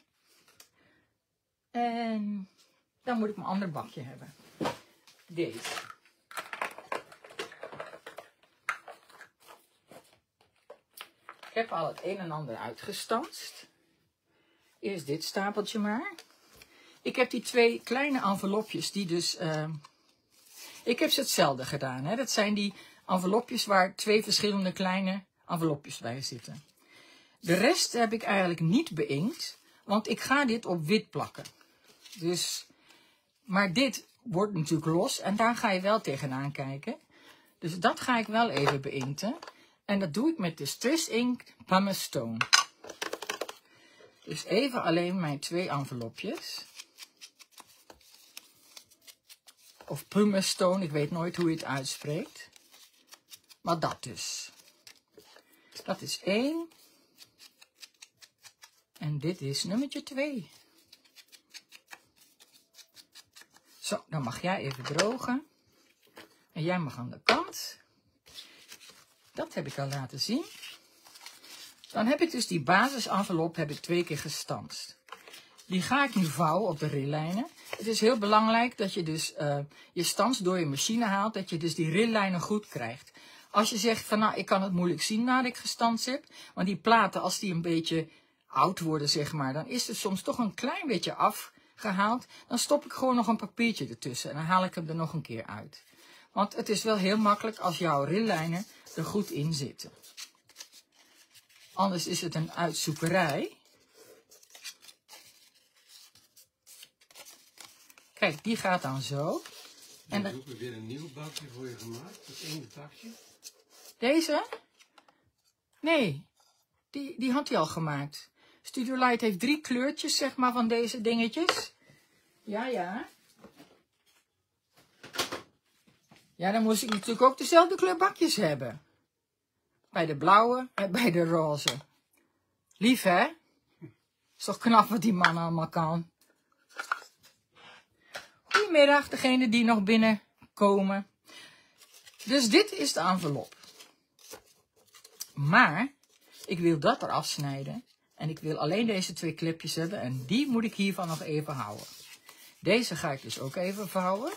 En dan moet ik mijn ander bakje hebben. Deze. Ik heb al het een en ander uitgestanst. Eerst dit stapeltje maar. Ik heb die twee kleine envelopjes die dus... Uh, ik heb ze hetzelfde gedaan. Hè? Dat zijn die envelopjes waar twee verschillende kleine envelopjes bij zitten. De rest heb ik eigenlijk niet beïnkt. Want ik ga dit op wit plakken. Dus, maar dit wordt natuurlijk los. En daar ga je wel tegenaan kijken. Dus dat ga ik wel even beïnkten. En dat doe ik met de Distress Ink Pumice Stone. Dus even alleen mijn twee envelopjes. Of Pumice Stone, ik weet nooit hoe je het uitspreekt. Maar dat dus. Dat is één. En dit is nummertje twee. Zo, dan mag jij even drogen. En jij mag aan de kant. Dat heb ik al laten zien. Dan heb ik dus die basisenvelop heb ik twee keer gestanst. Die ga ik nu vouwen op de rillijnen. Het is heel belangrijk dat je dus uh, je stans door je machine haalt. Dat je dus die rillijnen goed krijgt. Als je zegt van nou ik kan het moeilijk zien nadat ik gestanst heb. Want die platen als die een beetje oud worden zeg maar. Dan is het soms toch een klein beetje afgehaald. Dan stop ik gewoon nog een papiertje ertussen. En dan haal ik hem er nog een keer uit. Want het is wel heel makkelijk als jouw rillijnen er goed in zitten. Anders is het een uitzoekerij. Kijk, die gaat dan zo. En dan heb ik weer een nieuw bakje voor je gemaakt. Dat ene takje. Deze? Nee, die, die had hij al gemaakt. Studio Light heeft drie kleurtjes, zeg maar, van deze dingetjes. Ja, ja. Ja, dan moest ik natuurlijk ook dezelfde kleur bakjes hebben. Bij de blauwe en bij de roze. Lief, hè? Is toch knap wat die man allemaal kan. Goedemiddag, degene die nog binnenkomen. Dus dit is de envelop. Maar, ik wil dat eraf snijden. En ik wil alleen deze twee clipjes hebben. En die moet ik hiervan nog even houden. Deze ga ik dus ook even vouwen.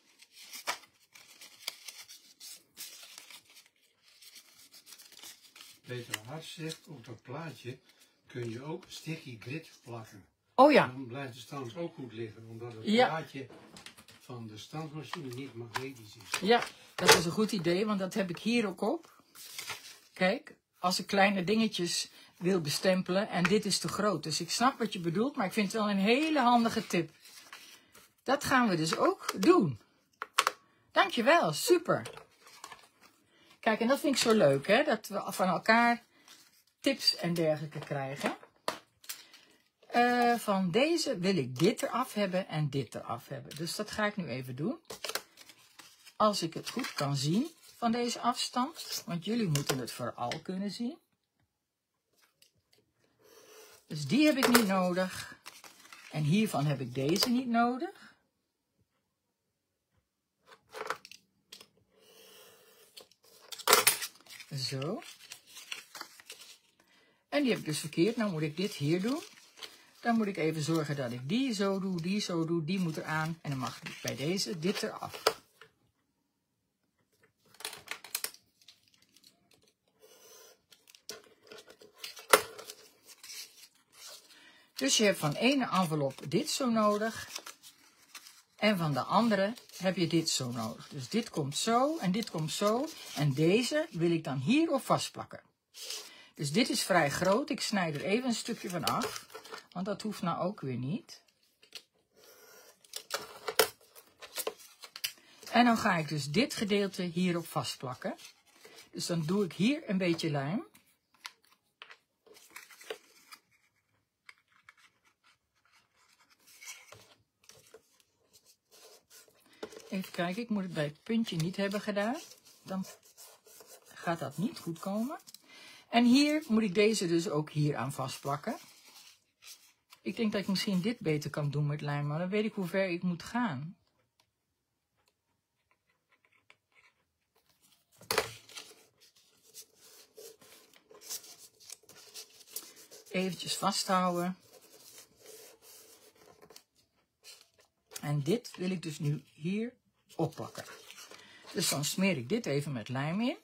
Peter Hart zegt, op dat plaatje kun je ook sticky grit plakken. Oh ja. Dan blijft de stans ook goed liggen, omdat het Ja. plaatje van de stansmachine niet magnetisch is. Ja, dat is een goed idee, want dat heb ik hier ook op. Kijk, als ik kleine dingetjes wil bestempelen en dit is te groot. Dus ik snap wat je bedoelt, maar ik vind het wel een hele handige tip. Dat gaan we dus ook doen. Dankjewel, super. Kijk, en dat vind ik zo leuk, hè, dat we van elkaar tips en dergelijke krijgen. Uh, van deze wil ik dit eraf hebben en dit eraf hebben. Dus dat ga ik nu even doen. Als ik het goed kan zien van deze afstand. Want jullie moeten het vooral kunnen zien. Dus die heb ik niet nodig. En hiervan heb ik deze niet nodig. Zo. En die heb ik dus verkeerd. Nou moet ik dit hier doen. Dan moet ik even zorgen dat ik die zo doe, die zo doe, die moet eraan. En dan mag ik bij deze dit eraf. Dus je hebt van de ene envelop dit zo nodig. En van de andere heb je dit zo nodig. Dus dit komt zo en dit komt zo. En deze wil ik dan hierop vastplakken. Dus dit is vrij groot. Ik snij er even een stukje van af. Want dat hoeft nou ook weer niet. En dan ga ik dus dit gedeelte hierop vastplakken. Dus dan doe ik hier een beetje lijm. Even kijken, ik moet het bij het puntje niet hebben gedaan. Dan gaat dat niet goed komen. En hier moet ik deze dus ook hier aan vastplakken. Ik denk dat ik misschien dit beter kan doen met lijm, maar dan weet ik hoe ver ik moet gaan. Eventjes vasthouden. En dit wil ik dus nu hier opplakken. Dus dan smeer ik dit even met lijm in.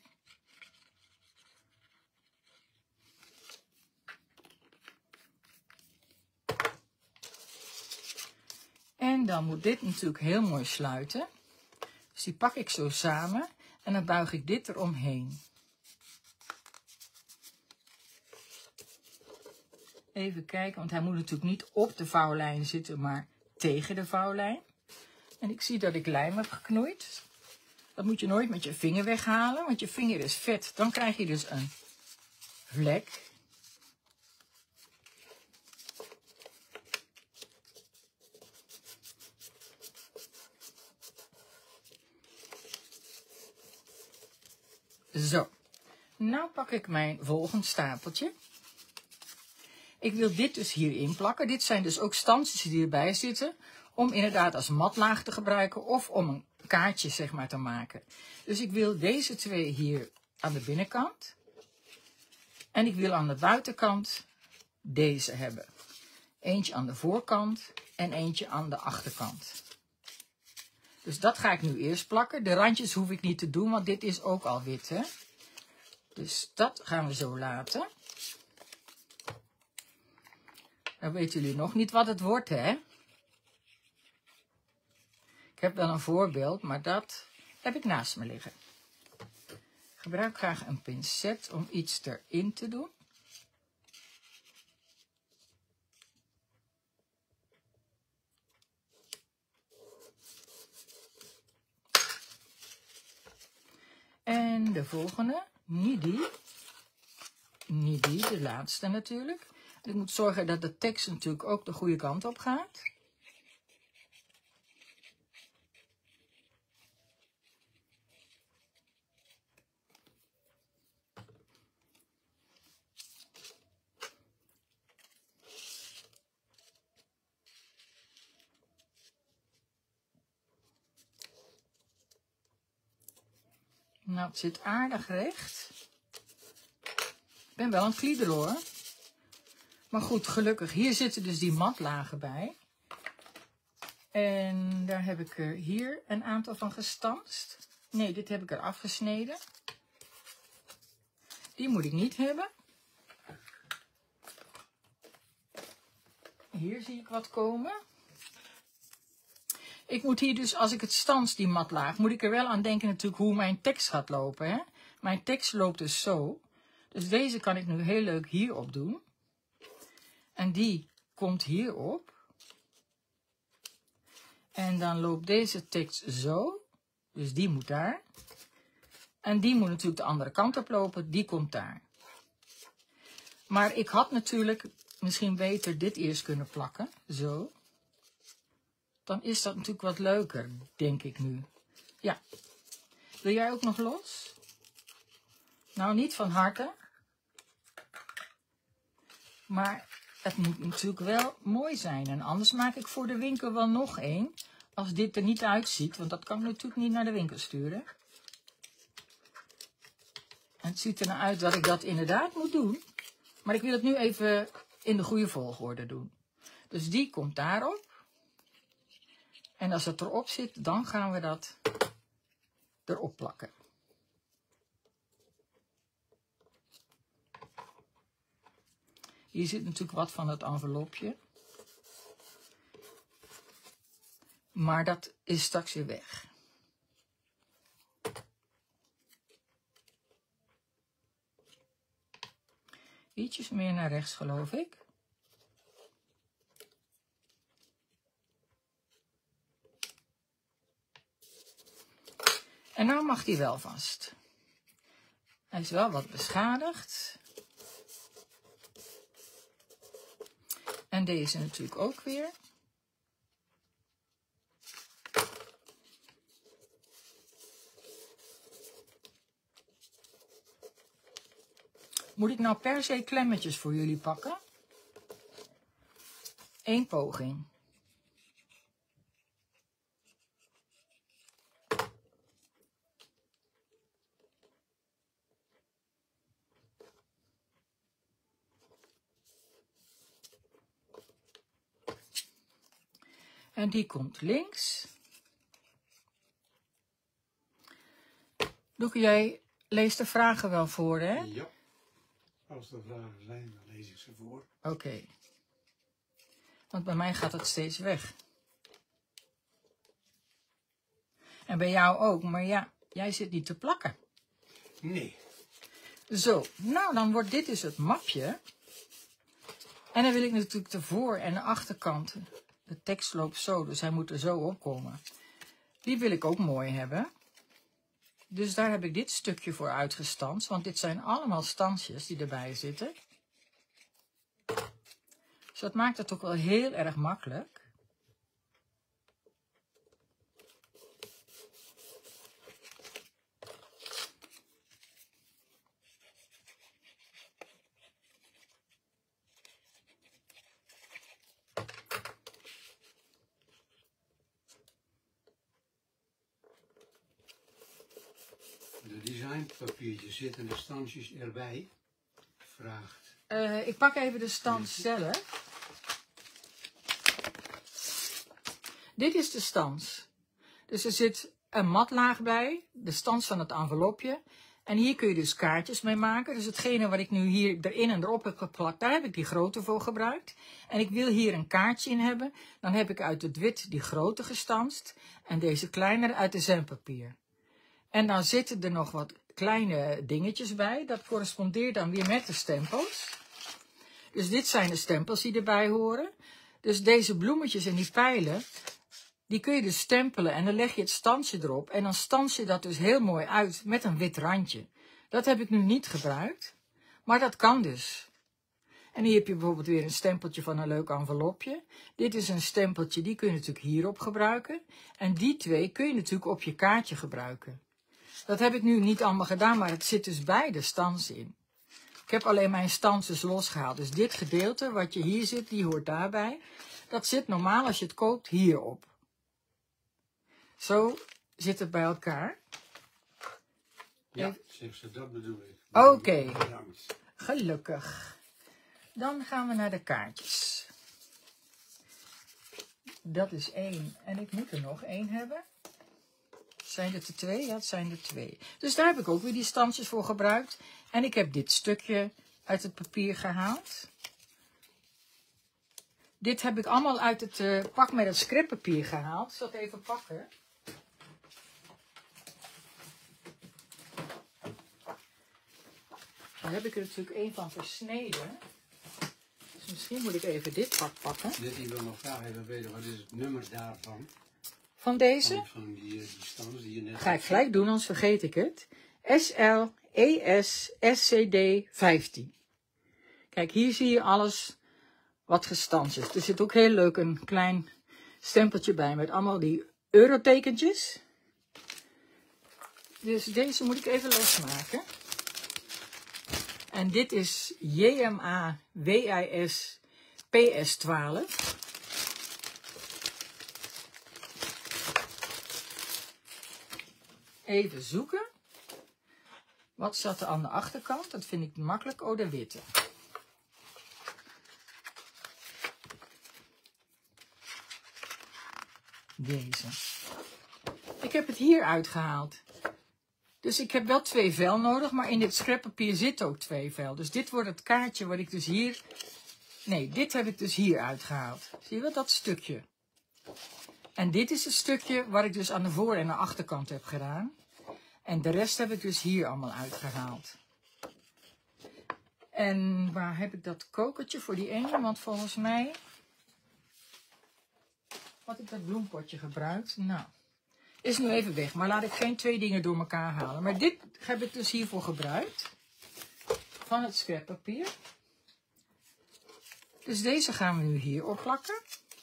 En dan moet dit natuurlijk heel mooi sluiten. Dus die pak ik zo samen en dan buig ik dit eromheen. Even kijken, want hij moet natuurlijk niet op de vouwlijn zitten, maar tegen de vouwlijn. En ik zie dat ik lijm heb geknoeid. Dat moet je nooit met je vinger weghalen, want je vinger is vet. Dan krijg je dus een vlek. Zo, nou pak ik mijn volgende stapeltje. Ik wil dit dus hierin plakken. Dit zijn dus ook stansjes die erbij zitten. Om inderdaad als matlaag te gebruiken of om een kaartje zeg maar te maken. Dus ik wil deze twee hier aan de binnenkant. En ik wil aan de buitenkant deze hebben. Eentje aan de voorkant en eentje aan de achterkant. Dus dat ga ik nu eerst plakken. De randjes hoef ik niet te doen, want dit is ook al wit, hè. Dus dat gaan we zo laten. Dan weten jullie nog niet wat het wordt, hè. Ik heb wel een voorbeeld, maar dat heb ik naast me liggen. Ik gebruik graag een pincet om iets erin te doen. En de volgende, niet die. Niet die, de laatste natuurlijk. Ik moet zorgen dat de tekst natuurlijk ook de goede kant op gaat. Nou, het zit aardig recht. Ik ben wel aan het kliederen hoor. Maar goed, gelukkig. Hier zitten dus die matlagen bij. En daar heb ik er hier een aantal van gestanst. Nee, dit heb ik er afgesneden. Die moet ik niet hebben. Hier zie ik wat komen. Ik moet hier dus, als ik het stans, die matlaag, moet ik er wel aan denken natuurlijk hoe mijn tekst gaat lopen. Hè? Mijn tekst loopt dus zo. Dus deze kan ik nu heel leuk hierop doen. En die komt hierop. En dan loopt deze tekst zo. Dus die moet daar. En die moet natuurlijk de andere kant op lopen. Die komt daar. Maar ik had natuurlijk misschien beter dit eerst kunnen plakken. Zo. Dan is dat natuurlijk wat leuker, denk ik nu. Ja. Wil jij ook nog los? Nou, niet van harte. Maar het moet natuurlijk wel mooi zijn. En anders maak ik voor de winkel wel nog één. Als dit er niet uitziet. Want dat kan ik natuurlijk niet naar de winkel sturen. En het ziet er nou uit dat ik dat inderdaad moet doen. Maar ik wil het nu even in de goede volgorde doen. Dus die komt daarop. En als het erop zit, dan gaan we dat erop plakken. Hier zit natuurlijk wat van het envelopje. Maar dat is straks weer weg. Ietsjes meer naar rechts, geloof ik. En nou mag die wel vast. Hij is wel wat beschadigd. En deze natuurlijk ook weer. Moet ik nou per se klemmetjes voor jullie pakken? Eén poging. En die komt links. Doeke, jij leest de vragen wel voor, hè? Ja. Als er vragen zijn, dan lees ik ze voor. Oké. Okay. Want bij mij gaat het steeds weg. En bij jou ook, maar ja, jij zit niet te plakken. Nee. Zo, nou dan wordt dit dus het mapje. En dan wil ik natuurlijk de voor- en de achterkant. De tekst loopt zo, dus hij moet er zo opkomen. Die wil ik ook mooi hebben. Dus daar heb ik dit stukje voor uitgestanst. Want dit zijn allemaal stansjes die erbij zitten. Dus dat maakt het ook wel heel erg makkelijk. De designpapiertjes zitten de stansjes erbij. Vraagt. Uh, ik pak even de stans zelf. Dit is de stans. Dus er zit een matlaag bij, de stans van het envelopje. En hier kun je dus kaartjes mee maken. Dus hetgene wat ik nu hier erin en erop heb geplakt, daar heb ik die grootte voor gebruikt. En ik wil hier een kaartje in hebben. Dan heb ik uit het wit die grote gestanst. En deze kleinere uit de zendpapier. En dan zitten er nog wat kleine dingetjes bij. Dat correspondeert dan weer met de stempels. Dus dit zijn de stempels die erbij horen. Dus deze bloemetjes en die pijlen, die kun je dus stempelen en dan leg je het stansje erop. En dan stans je dat dus heel mooi uit met een wit randje. Dat heb ik nu niet gebruikt, maar dat kan dus. En hier heb je bijvoorbeeld weer een stempeltje van een leuk envelopje. Dit is een stempeltje, die kun je natuurlijk hierop gebruiken. En die twee kun je natuurlijk op je kaartje gebruiken. Dat heb ik nu niet allemaal gedaan, maar het zit dus bij de stans in. Ik heb alleen mijn stanses losgehaald. Dus dit gedeelte wat je hier zit, die hoort daarbij. Dat zit normaal als je het koopt hierop. Zo zit het bij elkaar. Ja, zegt ze, dat bedoel ik. Oké, okay. Bedankt. Gelukkig. Dan gaan we naar de kaartjes. Dat is één. En ik moet er nog één hebben. Zijn het er twee? Ja, het zijn er twee. Dus daar heb ik ook weer die stansjes voor gebruikt. En ik heb dit stukje uit het papier gehaald. Dit heb ik allemaal uit het uh, pak met het scrappapier gehaald. Ik zal het even pakken. Daar heb ik er natuurlijk één van versneden. Dus misschien moet ik even dit pak pakken. Dit ik wil nog graag even weten, wat is het nummer daarvan? Van deze? Van, van die, die stands die je net... Ga ik gelijk doen, anders vergeet ik het. S L E S S C D vijftien. Kijk, hier zie je alles wat gestanst is. Er zit ook heel leuk een klein stempeltje bij met allemaal die eurotekentjes. Dus deze moet ik even losmaken. En dit is J M A W I S P S twaalf. Even zoeken. Wat zat er aan de achterkant? Dat vind ik makkelijk. Oh, de witte. Deze. Ik heb het hier uitgehaald. Dus ik heb wel twee vel nodig, maar in dit scrappapier zit ook twee vel. Dus dit wordt het kaartje wat ik dus hier... Nee, dit heb ik dus hier uitgehaald. Zie je wel, dat stukje. En dit is het stukje wat ik dus aan de voor- en de achterkant heb gedaan. En de rest heb ik dus hier allemaal uitgehaald. En waar heb ik dat kokertje voor die ene? Want volgens mij had ik dat bloempotje gebruikt. Nou, is nu even weg. Maar laat ik geen twee dingen door elkaar halen. Maar dit heb ik dus hiervoor gebruikt. Van het scrappapier. Dus deze gaan we nu hier opplakken.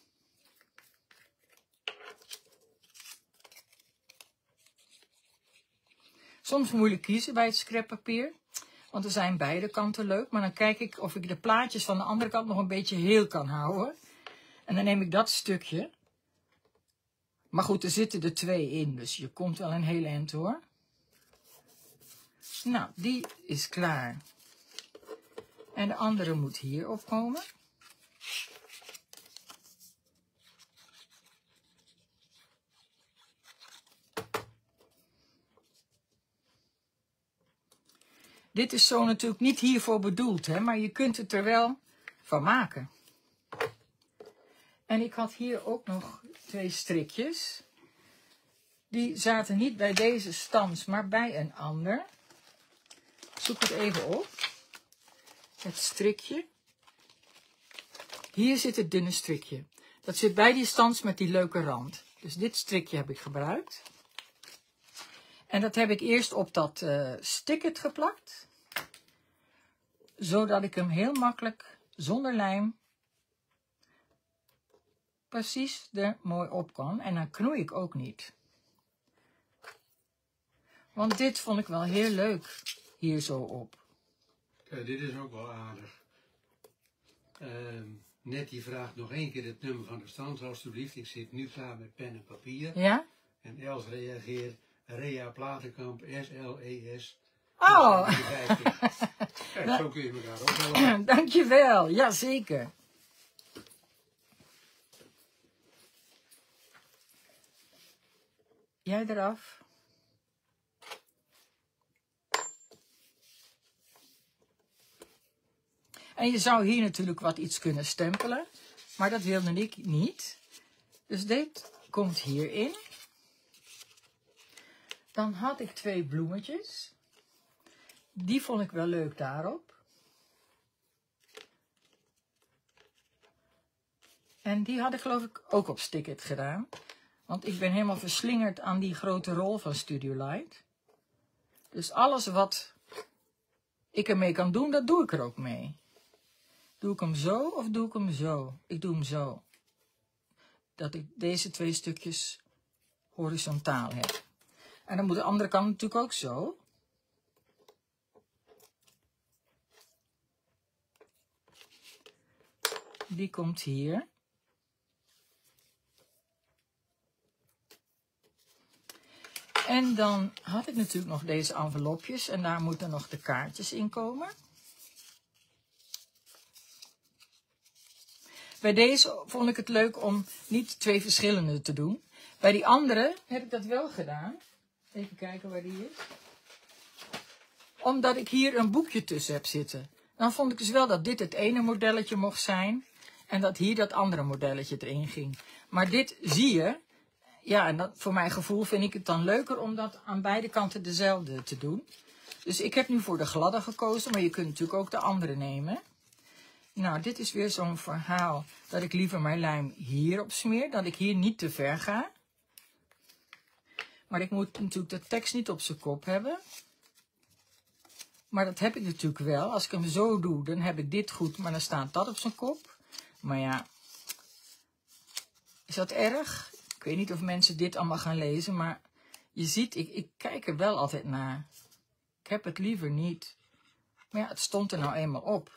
Soms moeilijk kiezen bij het scrappapier. Want er zijn beide kanten leuk. Maar dan kijk ik of ik de plaatjes van de andere kant nog een beetje heel kan houden. En dan neem ik dat stukje. Maar goed, er zitten er twee in. Dus je komt wel een hele eind hoor. Nou, die is klaar. En de andere moet hier opkomen. Dit is zo natuurlijk niet hiervoor bedoeld, hè, maar je kunt het er wel van maken. En ik had hier ook nog twee strikjes. Die zaten niet bij deze stans, maar bij een ander. Zoek het even op. Het strikje. Hier zit het dunne strikje. Dat zit bij die stans met die leuke rand. Dus dit strikje heb ik gebruikt. En dat heb ik eerst op dat uh, sticket geplakt. Zodat ik hem heel makkelijk, zonder lijm, precies er mooi op kan. En dan knoei ik ook niet. Want dit vond ik wel heel leuk, hier zo op. Kijk, dit is ook wel aardig. Uh, Nettie vraagt nog één keer het nummer van de stand, alstublieft. Ik zit nu klaar met pen en papier. Ja? En Els reageert, Rea Platenkamp, S L E S. Oh! Kijk, zo kun je elkaar ook helpen. Dankjewel, ja zeker. Jij eraf. En je zou hier natuurlijk wat iets kunnen stempelen, maar dat wilde ik niet. Dus dit komt hierin. Dan had ik twee bloemetjes. Die vond ik wel leuk daarop. En die had ik geloof ik ook op Stickit gedaan. Want ik ben helemaal verslingerd aan die grote rol van Studio Light. Dus alles wat ik ermee kan doen, dat doe ik er ook mee. Doe ik hem zo of doe ik hem zo? Ik doe hem zo. Dat ik deze twee stukjes horizontaal heb. En dan moet de andere kant natuurlijk ook zo. Die komt hier. En dan had ik natuurlijk nog deze envelopjes. En daar moeten nog de kaartjes in komen. Bij deze vond ik het leuk om niet twee verschillende te doen. Bij die andere heb ik dat wel gedaan. Even kijken waar die is. Omdat ik hier een boekje tussen heb zitten. Dan vond ik dus wel dat dit het ene modelletje mocht zijn. En dat hier dat andere modelletje erin ging. Maar dit zie je. Ja, en dat, voor mijn gevoel vind ik het dan leuker om dat aan beide kanten dezelfde te doen. Dus ik heb nu voor de gladde gekozen, maar je kunt natuurlijk ook de andere nemen. Nou, dit is weer zo'n verhaal dat ik liever mijn lijm hierop smeer, dat ik hier niet te ver ga. Maar ik moet natuurlijk de tekst niet op zijn kop hebben. Maar dat heb ik natuurlijk wel. Als ik hem zo doe, dan heb ik dit goed, maar dan staat dat op zijn kop. Maar ja, is dat erg? Ik weet niet of mensen dit allemaal gaan lezen, maar je ziet, ik, ik kijk er wel altijd naar. Ik heb het liever niet. Maar ja, het stond er nou eenmaal op.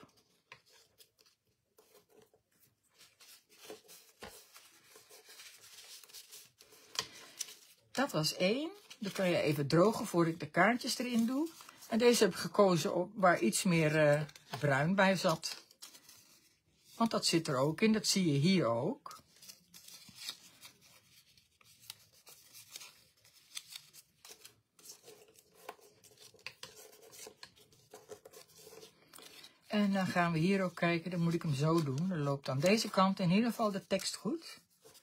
Dat was één. Dan kan je even drogen voordat ik de kaartjes erin doe. En deze heb ik gekozen op waar iets meer uh, bruin bij zat. Want dat zit er ook in. Dat zie je hier ook. En dan gaan we hier ook kijken. Dan moet ik hem zo doen. Dan loopt aan deze kant in ieder geval de tekst goed.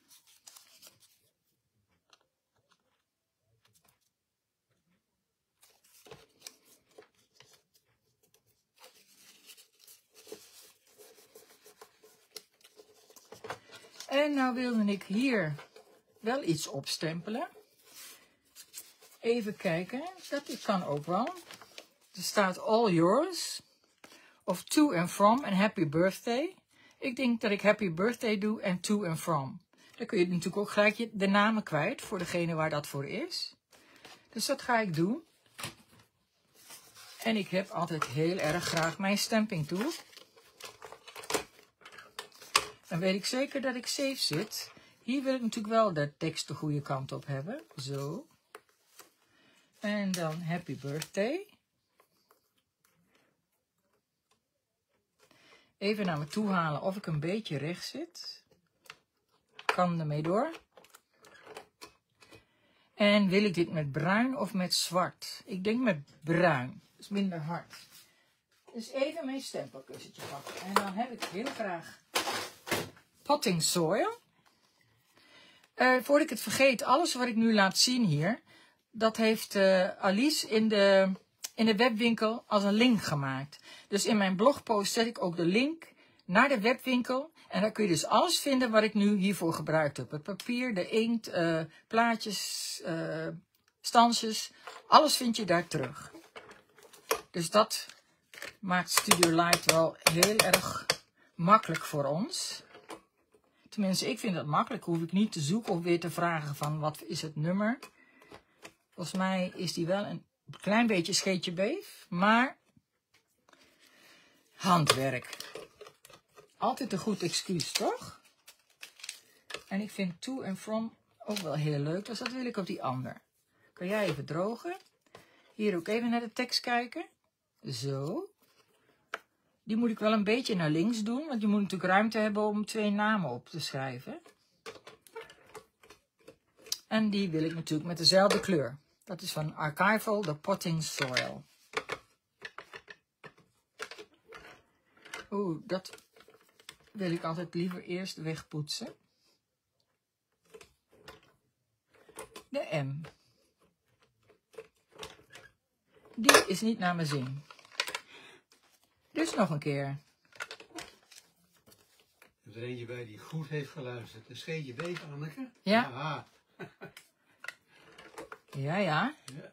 En nou wilde ik hier wel iets opstempelen. Even kijken, dat kan ook wel. Er staat all yours, of to and from en happy birthday. Ik denk dat ik happy birthday doe en to and from. Dan kun je natuurlijk ook gelijk de namen kwijt voor degene waar dat voor is. Dus dat ga ik doen. En ik heb altijd heel erg graag mijn stamping tool. Dan weet ik zeker dat ik safe zit. Hier wil ik natuurlijk wel de tekst de goede kant op hebben. Zo. En dan happy birthday. Even naar me toe halen of ik een beetje recht zit. Kan ermee door. En wil ik dit met bruin of met zwart? Ik denk met bruin. Dat is minder hard. Dus even mijn stempelkussentje pakken. En dan heb ik heel graag potting soil. Uh, voordat ik het vergeet, alles wat ik nu laat zien hier, dat heeft uh, Alice in de, in de webwinkel als een link gemaakt. Dus in mijn blogpost zet ik ook de link naar de webwinkel. En daar kun je dus alles vinden wat ik nu hiervoor gebruikt heb. Het papier, de inkt, uh, plaatjes, uh, stansjes. Alles vind je daar terug. Dus dat maakt Studio Light wel heel erg makkelijk voor ons. Tenminste, ik vind dat makkelijk. Hoef ik niet te zoeken of weer te vragen van wat is het nummer. Volgens mij is die wel een klein beetje scheetje beef. Maar handwerk. Altijd een goed excuus, toch? En ik vind to en from ook wel heel leuk. Dus dat wil ik op die ander. Kan jij even drogen. Hier ook even naar de tekst kijken. Zo. Die moet ik wel een beetje naar links doen. Want je moet natuurlijk ruimte hebben om twee namen op te schrijven. En die wil ik natuurlijk met dezelfde kleur. Dat is van Archival, de Potting Soil. Oeh, dat wil ik altijd liever eerst wegpoetsen. De M. Die is niet naar mijn zin. Dus nog een keer. Er is er eentje bij die goed heeft geluisterd. Een scheetje beef, Anneke? Ja. Aha. Ja, ja. Ja.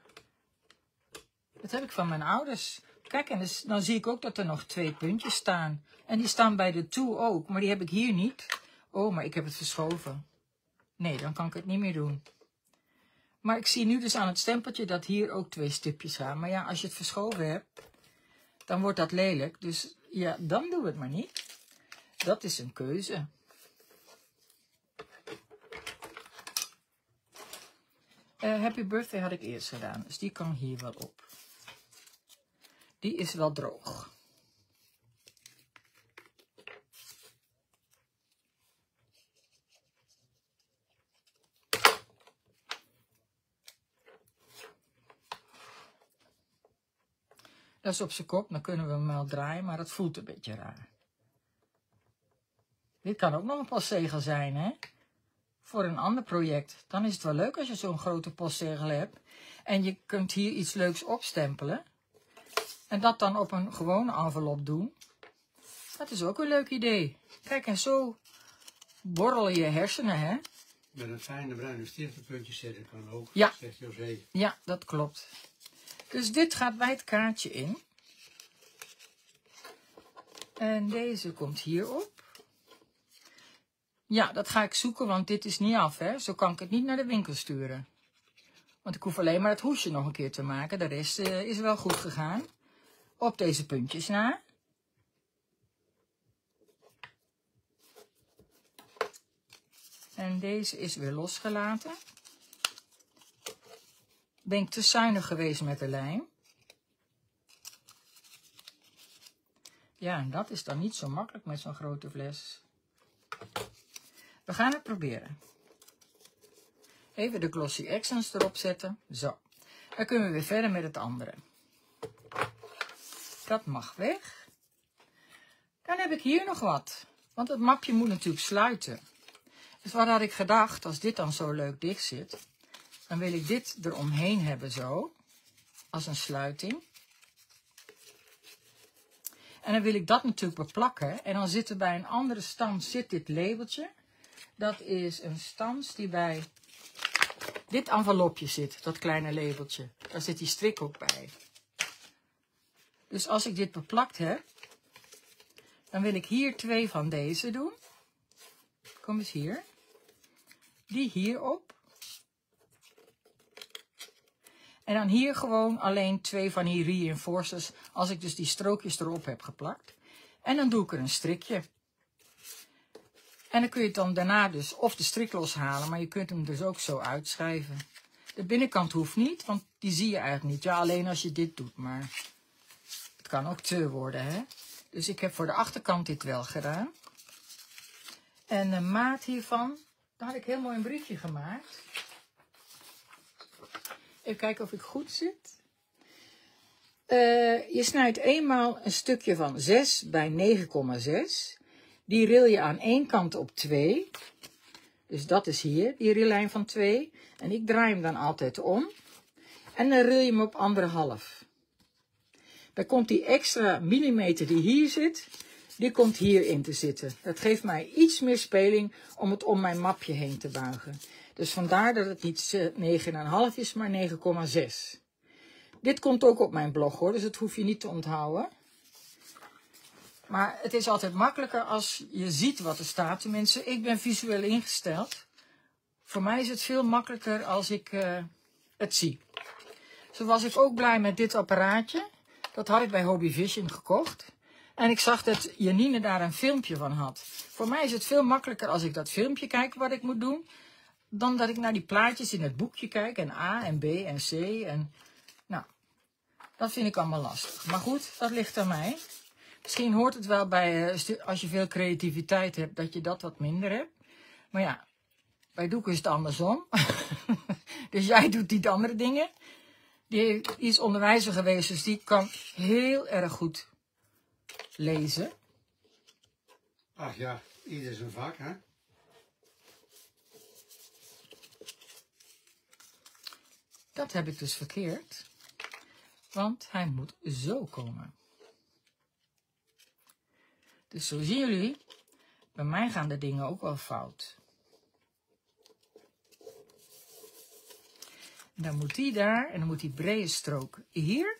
Dat heb ik van mijn ouders. Kijk, en dus, dan zie ik ook dat er nog twee puntjes staan. En die staan bij de to ook, maar die heb ik hier niet. Oh, maar ik heb het verschoven. Nee, dan kan ik het niet meer doen. Maar ik zie nu dus aan het stempeltje dat hier ook twee stipjes gaan. Maar ja, als je het verschoven hebt, dan wordt dat lelijk. Dus ja, dan doen we het maar niet. Dat is een keuze. Uh, Happy Birthday had ik eerst gedaan, dus die kan hier wel op. Die is wel droog. Dat is op zijn kop, dan kunnen we hem wel draaien, maar dat voelt een beetje raar. Dit kan ook nog een postzegel zijn, hè? Voor een ander project. Dan is het wel leuk als je zo'n grote postzegel hebt. En je kunt hier iets leuks opstempelen. En dat dan op een gewone envelop doen. Dat is ook een leuk idee. Kijk, en zo borrelen je hersenen, hè? Met een fijne bruine stift een puntje zetten kan ook, Ja. zegt José. Ja, dat klopt. Dus dit gaat bij het kaartje in. En deze komt hierop. Ja, dat ga ik zoeken, want dit is niet af, hè. Zo kan ik het niet naar de winkel sturen. Want ik hoef alleen maar het hoesje nog een keer te maken. De rest uh, is wel goed gegaan. Op deze puntjes na. En deze is weer losgelaten. Ben ik te zuinig geweest met de lijm. Ja, en dat is dan niet zo makkelijk met zo'n grote fles. We gaan het proberen. Even de Glossy Accents erop zetten. Zo. Dan kunnen we weer verder met het andere. Dat mag weg. Dan heb ik hier nog wat. Want het mapje moet natuurlijk sluiten. Dus wat had ik gedacht, als dit dan zo leuk dicht zit, dan wil ik dit eromheen hebben zo, als een sluiting. En dan wil ik dat natuurlijk beplakken. En dan zit er bij een andere stans zit dit labeltje. Dat is een stans die bij dit envelopje zit, dat kleine labeltje. Daar zit die strik ook bij. Dus als ik dit beplakt heb, dan wil ik hier twee van deze doen. Kom eens hier. Die hierop. En dan hier gewoon alleen twee van die reinforcers, als ik dus die strookjes erop heb geplakt. En dan doe ik er een strikje. En dan kun je het dan daarna dus of de strik loshalen, maar je kunt hem dus ook zo uitschrijven. De binnenkant hoeft niet, want die zie je eigenlijk niet. Ja, alleen als je dit doet, maar het kan ook te worden, hè. Dus ik heb voor de achterkant dit wel gedaan. En de maat hiervan, daar had ik heel mooi een briefje gemaakt. Even kijken of ik goed zit. Uh, je snijdt eenmaal een stukje van zes bij negen komma zes. Die ril je aan één kant op twee. Dus dat is hier, die rillijn van twee. En ik draai hem dan altijd om. En dan ril je hem op anderhalf. Dan komt die extra millimeter die hier zit, die komt hierin te zitten. Dat geeft mij iets meer speling om het om mijn mapje heen te buigen. Dus vandaar dat het niet negen komma vijf is, maar negen komma zes. Dit komt ook op mijn blog hoor, dus dat hoef je niet te onthouden. Maar het is altijd makkelijker als je ziet wat er staat. Tenminste, ik ben visueel ingesteld. Voor mij is het veel makkelijker als ik uh, het zie. Zo was ik ook blij met dit apparaatje. Dat had ik bij Hobby Vision gekocht. En ik zag dat Janine daar een filmpje van had. Voor mij is het veel makkelijker als ik dat filmpje kijk wat ik moet doen, dan dat ik naar die plaatjes in het boekje kijk. En A en B en C. En, nou, dat vind ik allemaal lastig. Maar goed, dat ligt aan mij. Misschien hoort het wel bij, als je veel creativiteit hebt, dat je dat wat minder hebt. Maar ja, bij Doek is het andersom. Dus jij doet die andere dingen. Die is onderwijzer geweest, dus die kan heel erg goed lezen. Ach ja, ieder zijn vak, hè? Dat heb ik dus verkeerd. Want hij moet zo komen. Dus zo zien jullie, bij mij gaan de dingen ook wel fout. En dan moet die daar, en dan moet die brede strook hier.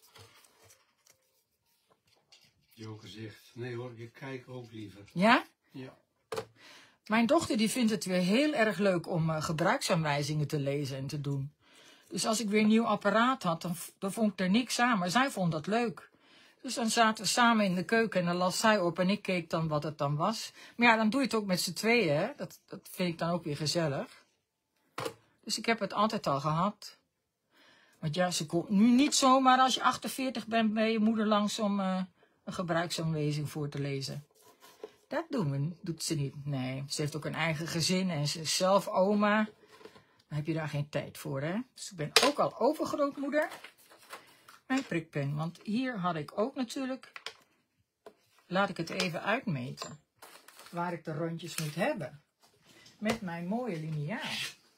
Joke zegt, nee hoor, ik kijk ook liever. Ja? Ja. Mijn dochter die vindt het weer heel erg leuk om uh, gebruiksaanwijzingen te lezen en te doen. Dus als ik weer een nieuw apparaat had, dan, dan vond ik er niks aan, maar zij vond dat leuk. Dus dan zaten we samen in de keuken en dan las zij op en ik keek dan wat het dan was. Maar ja, dan doe je het ook met z'n tweeën, hè. Dat, dat vind ik dan ook weer gezellig. Dus ik heb het altijd al gehad. Want ja, ze komt nu niet zomaar als je achtenveertig bent bij je moeder langs om uh, een gebruiksaanwijzing voor te lezen. Dat doen we, doet ze niet. Nee, ze heeft ook een eigen gezin en ze is zelf oma. Dan heb je daar geen tijd voor, hè. Dus ik ben ook al overgrootmoeder. Mijn prikpen, want hier had ik ook natuurlijk, laat ik het even uitmeten. waar ik de rondjes moet hebben. Met mijn mooie liniaal.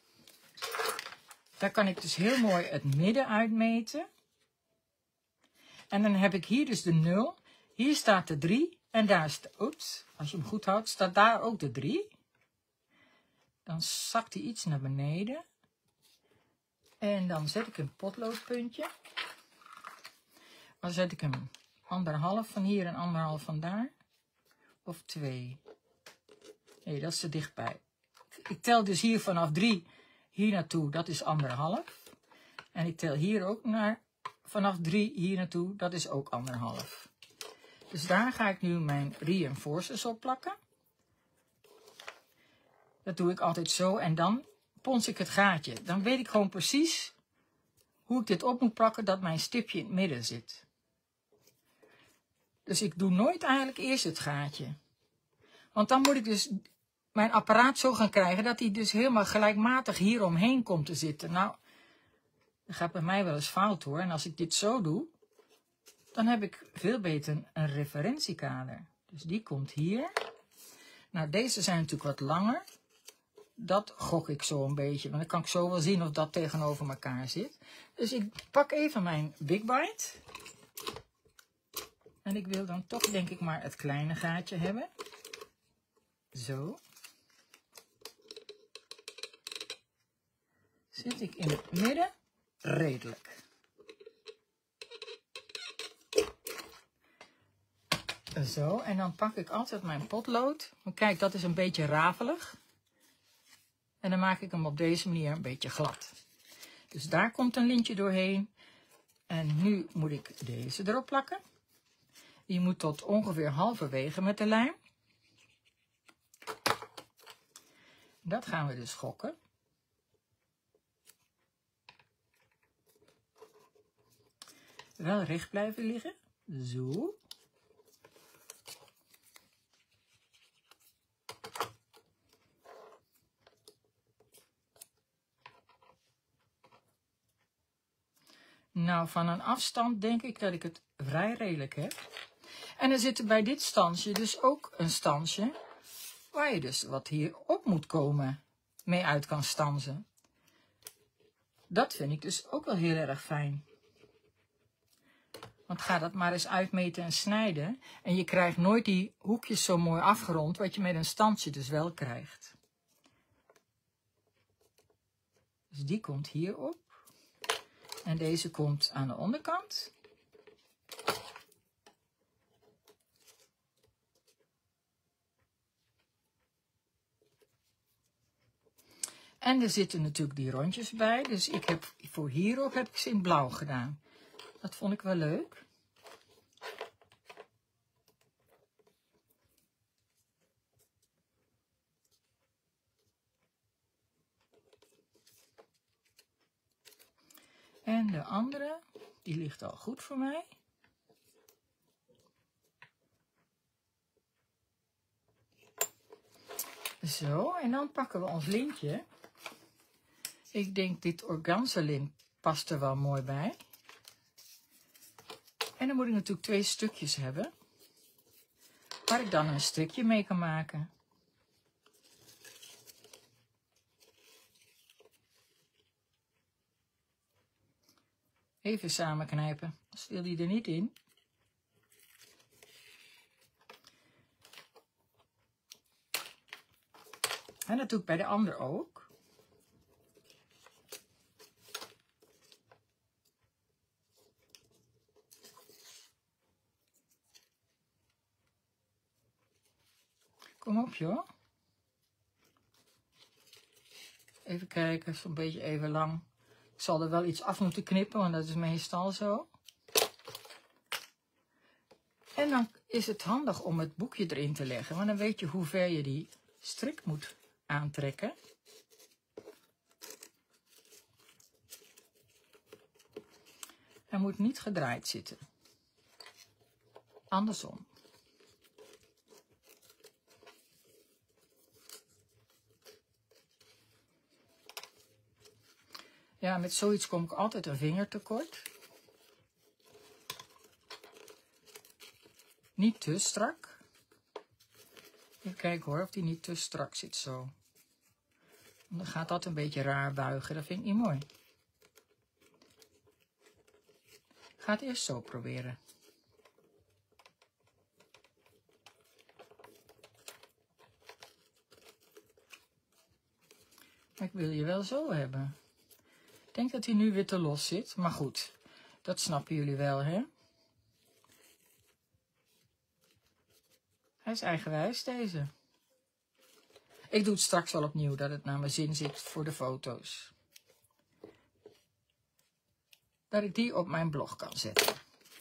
Daar kan ik dus heel mooi het midden uitmeten. En dan heb ik hier dus de nul. Hier staat de drie. En daar is de, oeps, als je hem goed houdt, staat daar ook de drie. Dan zakt hij iets naar beneden. En dan zet ik een potloodpuntje. Dan zet ik hem anderhalf van hier en anderhalf van daar. Of twee. Nee, dat is te dichtbij. Ik tel dus hier vanaf drie hier naartoe, dat is anderhalf. En ik tel hier ook naar vanaf drie hier naartoe, dat is ook anderhalf. Dus daar ga ik nu mijn reinforcers op plakken. Dat doe ik altijd zo en dan pons ik het gaatje. Dan weet ik gewoon precies hoe ik dit op moet plakken dat mijn stipje in het midden zit. Dus ik doe nooit eigenlijk eerst het gaatje. Want dan moet ik dus mijn apparaat zo gaan krijgen dat hij dus helemaal gelijkmatig hier omheen komt te zitten. Nou, dat gaat bij mij wel eens fout hoor. En als ik dit zo doe, dan heb ik veel beter een referentiekader. Dus die komt hier. Nou, deze zijn natuurlijk wat langer. Dat gok ik zo een beetje. Want dan kan ik zo wel zien of dat tegenover elkaar zit. Dus ik pak even mijn Big Bite. En ik wil dan toch denk ik maar het kleine gaatje hebben. Zo. Zit ik in het midden. Redelijk. Zo, en dan pak ik altijd mijn potlood. Kijk, dat is een beetje rafelig. En dan maak ik hem op deze manier een beetje glad. Dus daar komt een lintje doorheen. En nu moet ik deze erop plakken. Die moet tot ongeveer halverwege met de lijm. Dat gaan we dus schokken. Wel recht blijven liggen. Zo. Nou, van een afstand denk ik dat ik het vrij redelijk heb. En er zit er bij dit standje dus ook een standje waar je dus wat hier op moet komen mee uit kan stanzen. Dat vind ik dus ook wel heel erg fijn. Want ga dat maar eens uitmeten en snijden. En je krijgt nooit die hoekjes zo mooi afgerond, wat je met een standje dus wel krijgt. Dus die komt hierop. En deze komt aan de onderkant. En er zitten natuurlijk die rondjes bij. Dus ik heb voor hierop heb ik ze in blauw gedaan. Dat vond ik wel leuk. En de andere, die ligt al goed voor mij. Zo, en dan pakken we ons lintje. Ik denk dit organza lint past er wel mooi bij. En dan moet ik natuurlijk twee stukjes hebben. Waar ik dan een strikje mee kan maken. Even samen knijpen, anders wil die er niet in. En dat doe ik bij de ander ook. Kom op joh. Even kijken, zo'n beetje even lang. Ik zal er wel iets af moeten knippen, want dat is meestal zo. En dan is het handig om het boekje erin te leggen, want dan weet je hoe ver je die strik moet aantrekken. Hij moet niet gedraaid zitten. Andersom. Ja, met zoiets kom ik altijd een vinger tekort. Niet te strak. Even kijken hoor, of die niet te strak zit zo. Dan gaat dat een beetje raar buigen. Dat vind ik niet mooi. Ik ga het eerst zo proberen. Maar ik wil je wel zo hebben. Ik denk dat hij nu weer te los zit. Maar goed, dat snappen jullie wel, hè? Hij is eigenwijs, deze. Ik doe het straks wel opnieuw, dat het naar mijn zin zit voor de foto's. Dat ik die op mijn blog kan zetten.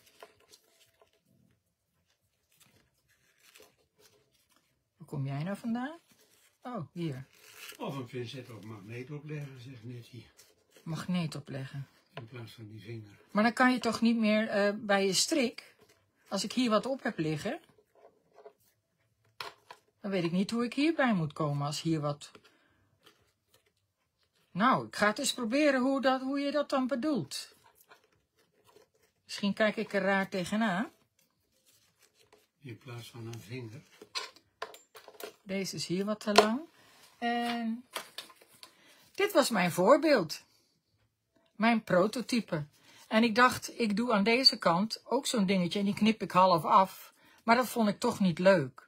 Waar kom jij nou vandaan? Oh, hier. Of een pincet op magneet opleggen, zegt Nettie. Magneet opleggen. In plaats van die vinger. Maar dan kan je toch niet meer uh, bij je strik, als ik hier wat op heb liggen, dan weet ik niet hoe ik hierbij moet komen als hier wat... Nou, ik ga het eens proberen hoe, dat, hoe je dat dan bedoelt. Misschien kijk ik er raar tegenaan. In plaats van een vinger. Deze is hier wat te lang. En dit was mijn voorbeeld. Mijn prototype. En ik dacht, ik doe aan deze kant ook zo'n dingetje en die knip ik half af. Maar dat vond ik toch niet leuk.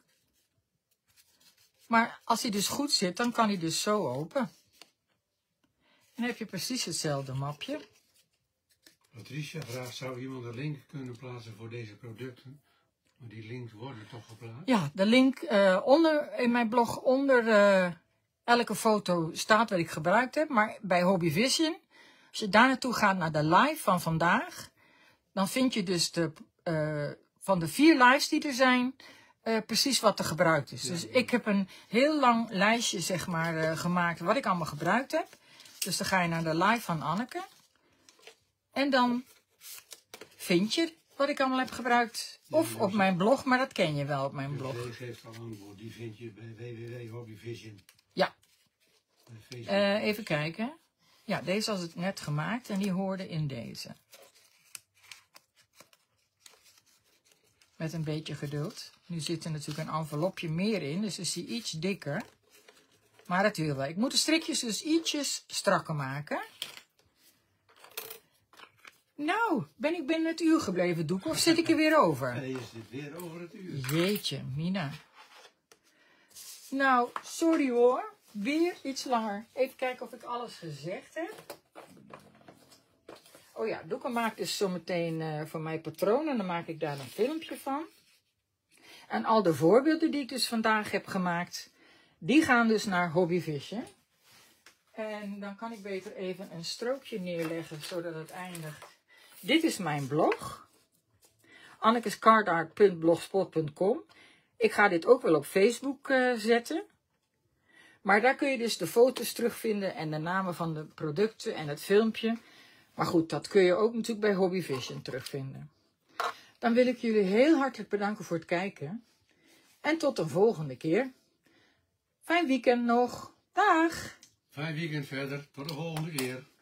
Maar als hij dus goed zit, dan kan hij dus zo open. En dan heb je precies hetzelfde mapje. Patricia vraagt, zou iemand een link kunnen plaatsen voor deze producten? Maar die links worden toch geplaatst? Ja, de link uh, onder, in mijn blog onder uh, elke foto staat wat ik gebruikt heb. Maar bij Hobby Vision, als je daar naartoe gaat naar de live van vandaag, dan vind je dus de, uh, van de vier lives die er zijn, uh, precies wat er gebruikt is. Ja, dus ja. Ik heb een heel lang lijstje zeg maar, uh, gemaakt wat ik allemaal gebruikt heb. Dus dan ga je naar de live van Anneke. En dan vind je wat ik allemaal heb gebruikt. Of op mijn blog, maar dat ken je wel op mijn blog. Deze geeft al antwoord. Die vind je bij w w w punt hobbyvision. Ja. Uh, even kijken. Ja, deze was het net gemaakt en die hoorde in deze. Met een beetje geduld. Nu zit er natuurlijk een envelopje meer in, dus is die iets dikker. Maar dat wil wel. Ik moet de strikjes dus ietsjes strakker maken. Nou, ben ik binnen het uur gebleven, Doek, of zit ik er weer over? Nee, je zit weer over het uur. Jeetje, Mina. Nou, sorry hoor. Weer iets langer. Even kijken of ik alles gezegd heb. Oh ja, Doeke maakt dus zometeen uh, voor mij patronen. Dan maak ik daar een filmpje van. En al de voorbeelden die ik dus vandaag heb gemaakt, die gaan dus naar Hobby Vision. En dan kan ik beter even een strookje neerleggen, zodat het eindigt. Dit is mijn blog. annekescardart punt blogspot punt com. Ik ga dit ook wel op Facebook uh, zetten. Maar daar kun je dus de foto's terugvinden en de namen van de producten en het filmpje. Maar goed, dat kun je ook natuurlijk bij Hobby Vision terugvinden. Dan wil ik jullie heel hartelijk bedanken voor het kijken. En tot een volgende keer. Fijn weekend nog. Dag! Fijn weekend verder. Tot de volgende keer.